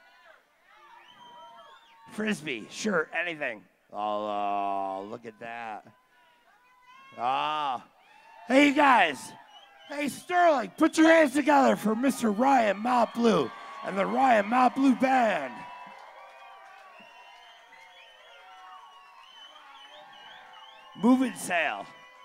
Frisbee, sure, anything. Oh, look at that. Ah. Hey, you guys. Hey, Sterling, put your hands together for Mister Ryan Mount Blue and the Ryan Mount Blue Band. Moving sale.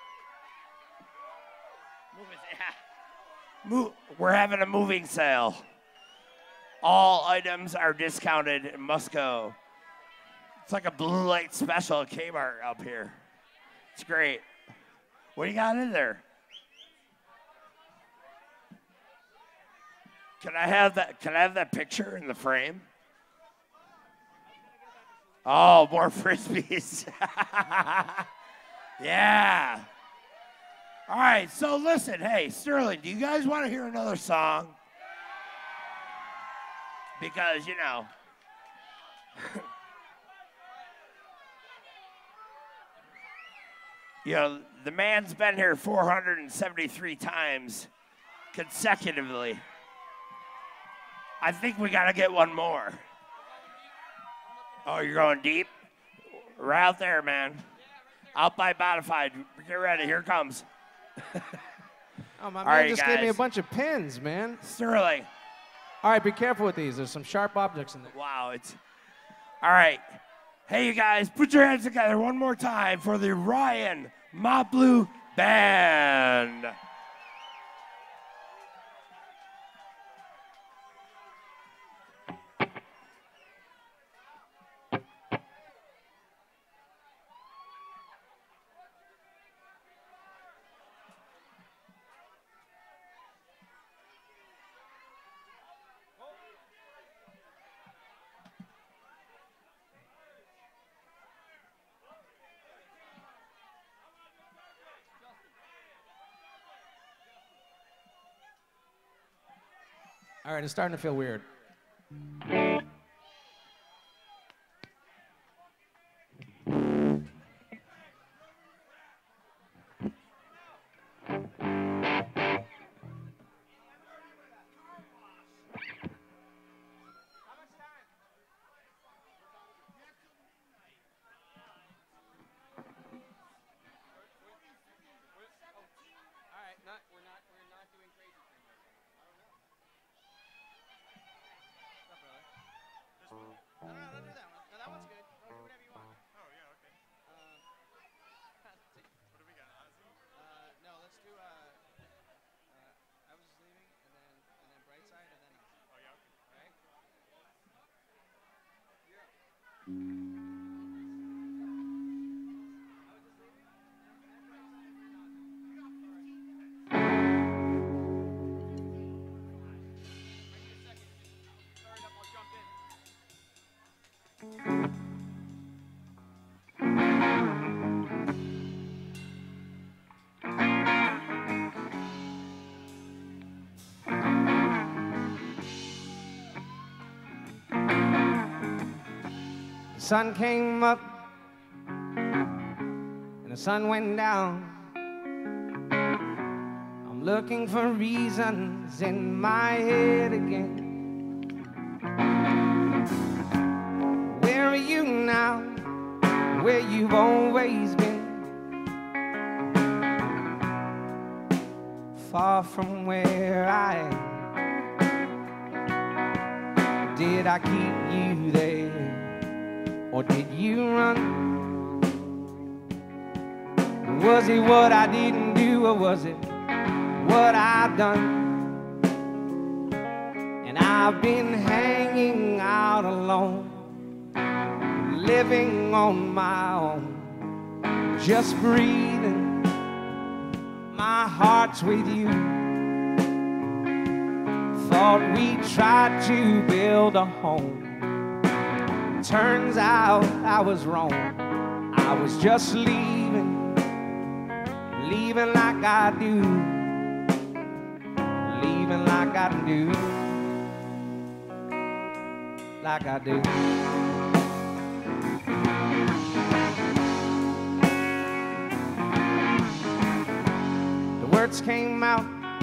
Moving, yeah. Mo- we're having a moving sale. All items are discounted and must go. It's like a blue light special at Kmart up here. It's great. What do you got in there? Can I have that? Can I have that picture in the frame? Oh, more frisbees. Yeah. All right, so listen, hey, Sterling, do you guys want to hear another song? Because, you know, you know, the man's been here four hundred seventy-three times consecutively. I think we got to get one more. Oh, you're going deep? Right out there, man. Out by Modified. Get ready, here it comes. Oh, my All man right, just gave me a guys. bunch of pins, man. Sterling. All right, be careful with these. There's some sharp objects in there. Wow, it's all right. Hey, you guys, put your hands together one more time for the Ryan Mount Blue Band. All right, it's starting to feel weird. The sun came up and the sun went down. I'm looking for reasons in my head again. Where are you now? Where you've always been? Far from where I am. Did I keep you there? Or did you run? Was it what I didn't do, or was it what I've done? And I've been hanging out alone, living on my own, just breathing. My heart's with you. Thought we tried to build a home. Turns out I was wrong. I was just leaving, leaving like I do, leaving like I do, like I do. The words came out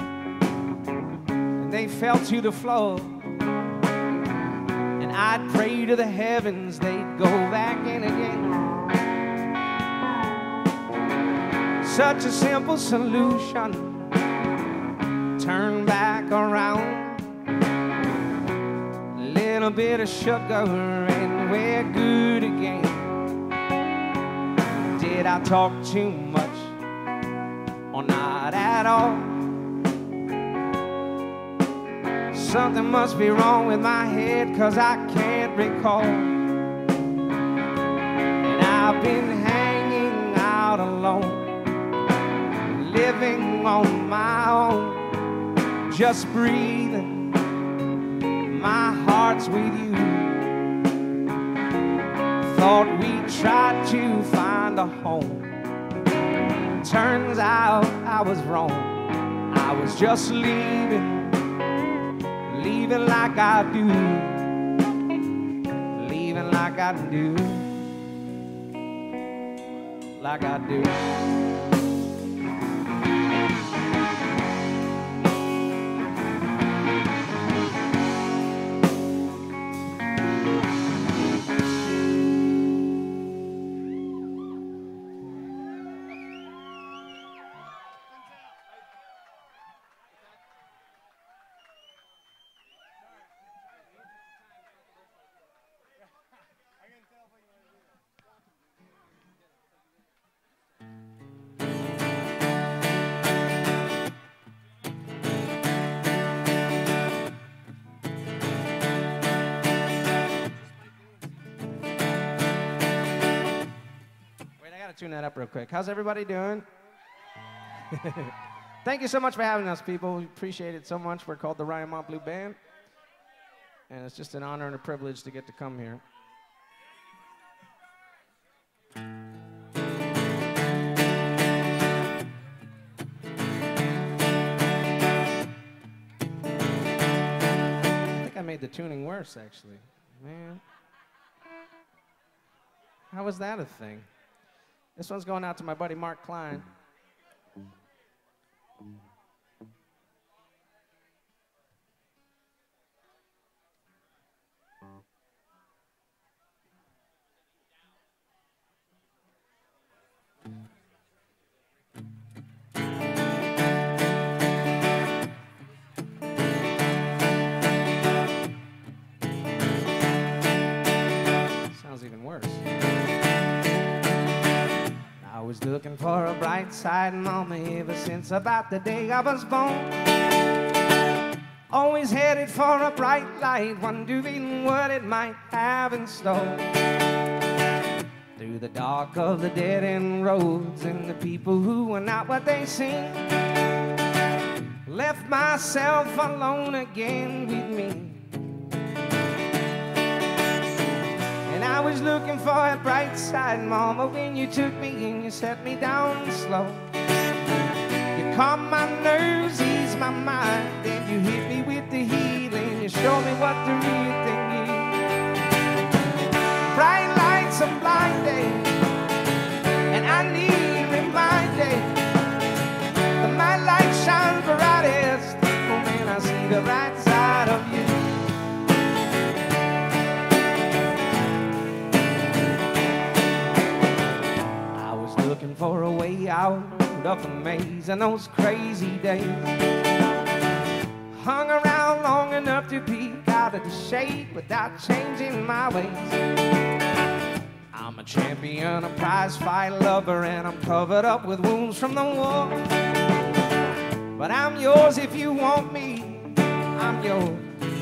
and they fell to the floor. I'd pray to the heavens they'd go back in again. Such a simple solution. Turn back around. A little bit of sugar and we're good again. Did I talk too much or not at all? Something must be wrong with my head, 'cause I can't recall. And I've been hanging out alone, living on my own, just breathing. My heart's with you. Thought we tried to find a home. Turns out I was wrong. I was just leaving, leaving like I do, leaving like I do, like I do. Tune that up real quick. How's everybody doing? Thank you so much for having us, people. We appreciate it so much. We're called the Ryan Mont Blue Band, and it's just an honor and a privilege to get to come here. I think I made the tuning worse, actually. Man, how was that a thing? This one's going out to my buddy Mark Klein. Sounds even worse. I was looking for a bright side, mama, ever since about the day I was born. Always headed for a bright light, wondering what it might have in store. through the dark of the dead-end roads, and the people who were not what they seemed. Left myself alone again with me. And I was looking for a bright side, Mama, when you took me and you set me down slow. You calmed my nerves, eased my mind, then you hit me with the healing. You showed me what the real thing is. Bright lights are blinding, and I need reminding that my light shines brightest when I see the right side of you. I was looking for a way out of the maze in those crazy days. Hung around long enough to peek out of the shade without changing my ways. I'm a champion, a prize fight lover, and I'm covered up with wounds from the war. But I'm yours if you want me, I'm yours.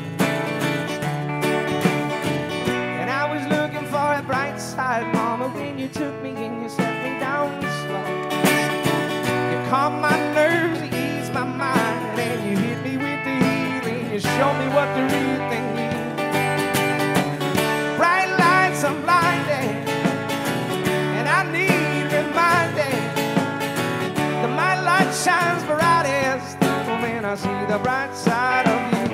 And I was looking for a bright side, Mama, when you took me and you set me down slow. You calmed my nerves, you eased my mind, and you hit me with the healing. You showed me what the real thing is. Bright lights, I'm blinded, and I need reminding that my light shines brightest when I see the bright side of you.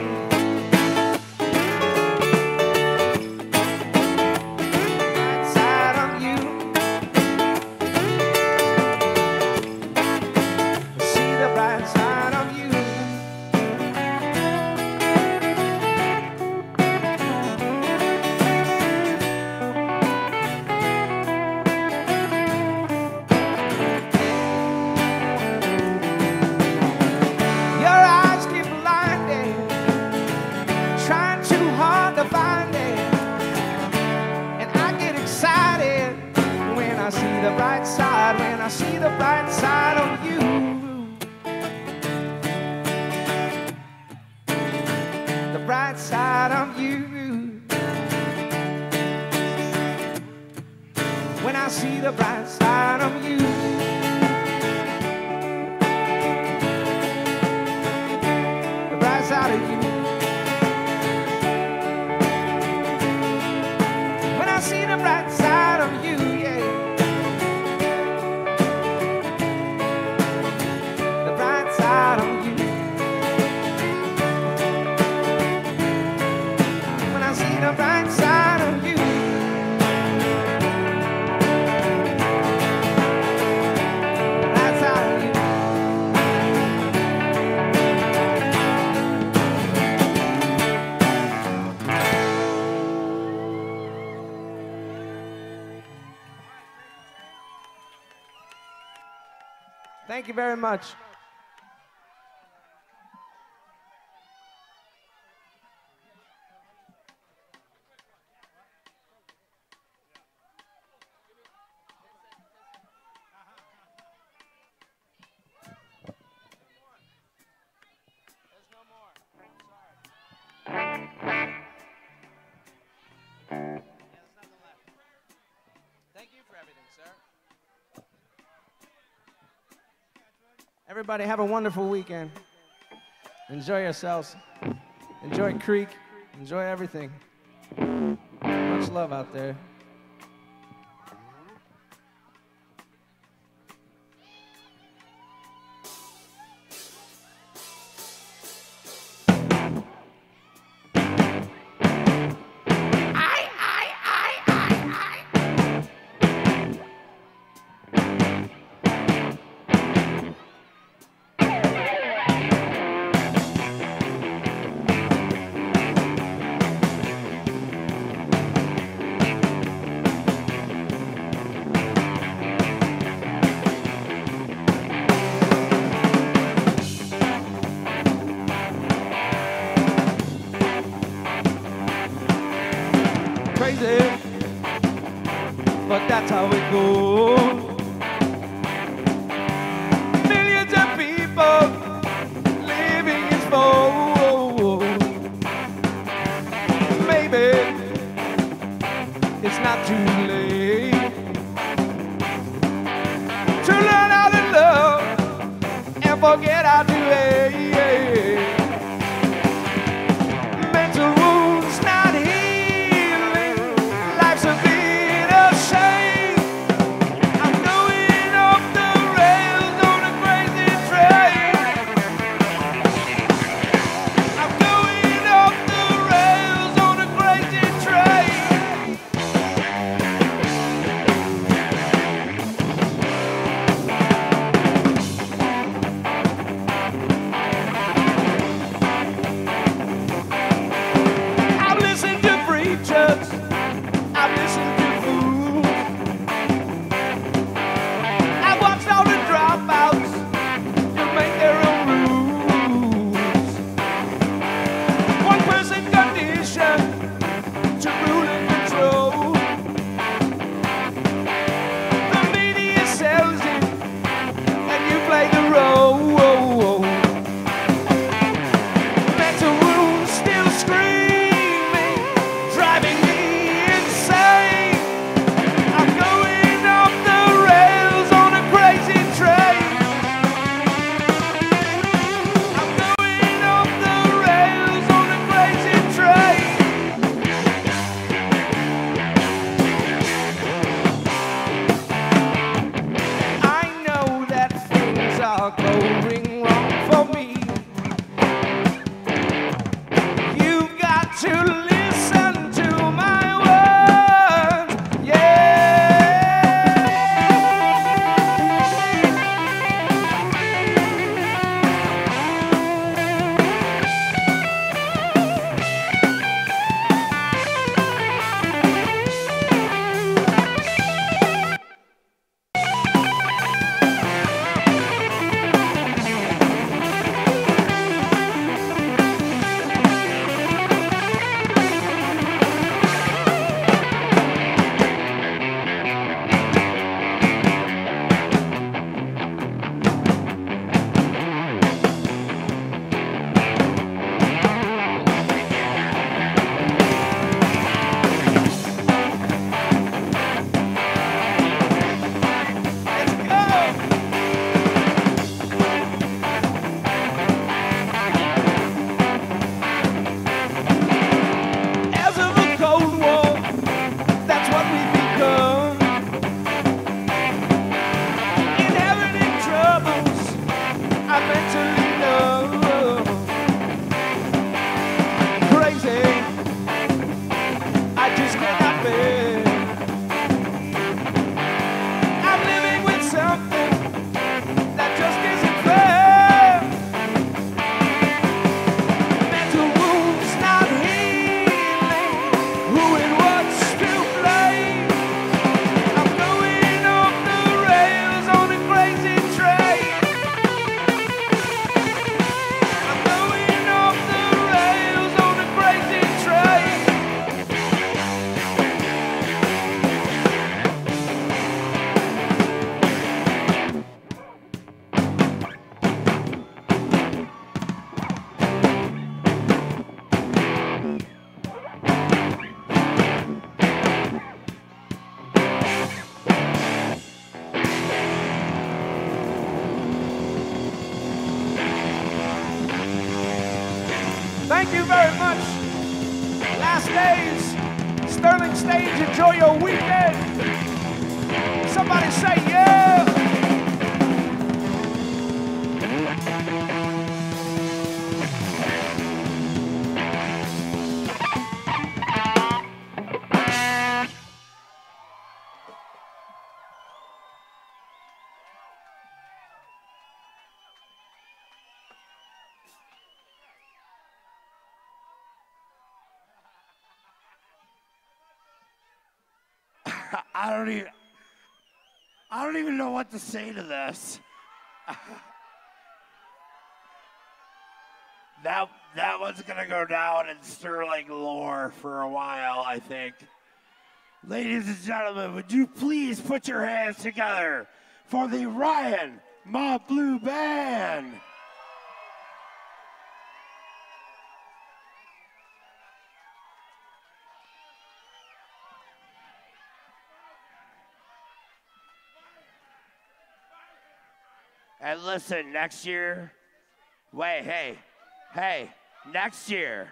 Bright side of you. See the bright side of you. I see the bright side when I see the bright side of you. The bright side of you. When I see the bright side of you. The bright side of you. When I see the bright side of you, yeah. Side of you. When I see the bright side of you. Bright side of you. Thank you very much. Everybody have a wonderful weekend. Enjoy yourselves. Enjoy Creek. Enjoy everything. Much love out there. But that's how it goes. Millions of people living in smoke. Maybe it's not too late forget how to hate. Mental wounds not healing. Life's a bit of shame. I'm going off the rails on a crazy train. I'm going off the rails on a crazy train. I've listened to preachers, I've listened to fools, I've watched all the dropouts to make their own rules. One person conditioned to rule and control. The media sells it, and you play the role. Mental wounds still screaming, driving me insane. I'm going off the rails on a crazy train. I'm going off the rails on a crazy train. I know that things are going wrong for me. You've got to listen to my words, yeah. Let's go. As of a Cold War, that's what we've become. Inheriting troubles, I'm mentally numb. Crazy, I just cannot bear. I'm living with something that just isn't fair. Mental wounds not healing. Who and what's to blame? I'm going off the rails on a crazy train. I'm going off the rails on a crazy train. Thank you very much. Last days, Sterling Stage, enjoy your weekend. Somebody say yeah. I don't even I don't even know what to say to this. that that one's gonna go down in Sterling lore for a while, I think. Ladies and gentlemen, would you please put your hands together for the Ryan Mob Blue Band? And listen, next year, wait, hey, hey, next year,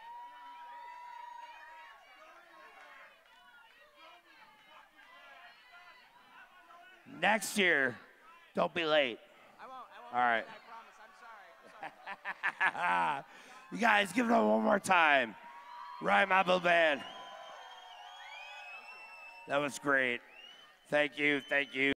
next year, don't be late. I won't. I won't. All right. I promise. I'm sorry. I'm sorry. You guys, give it up one more time. Ryan Apple Band. That was great. Thank you. Thank you.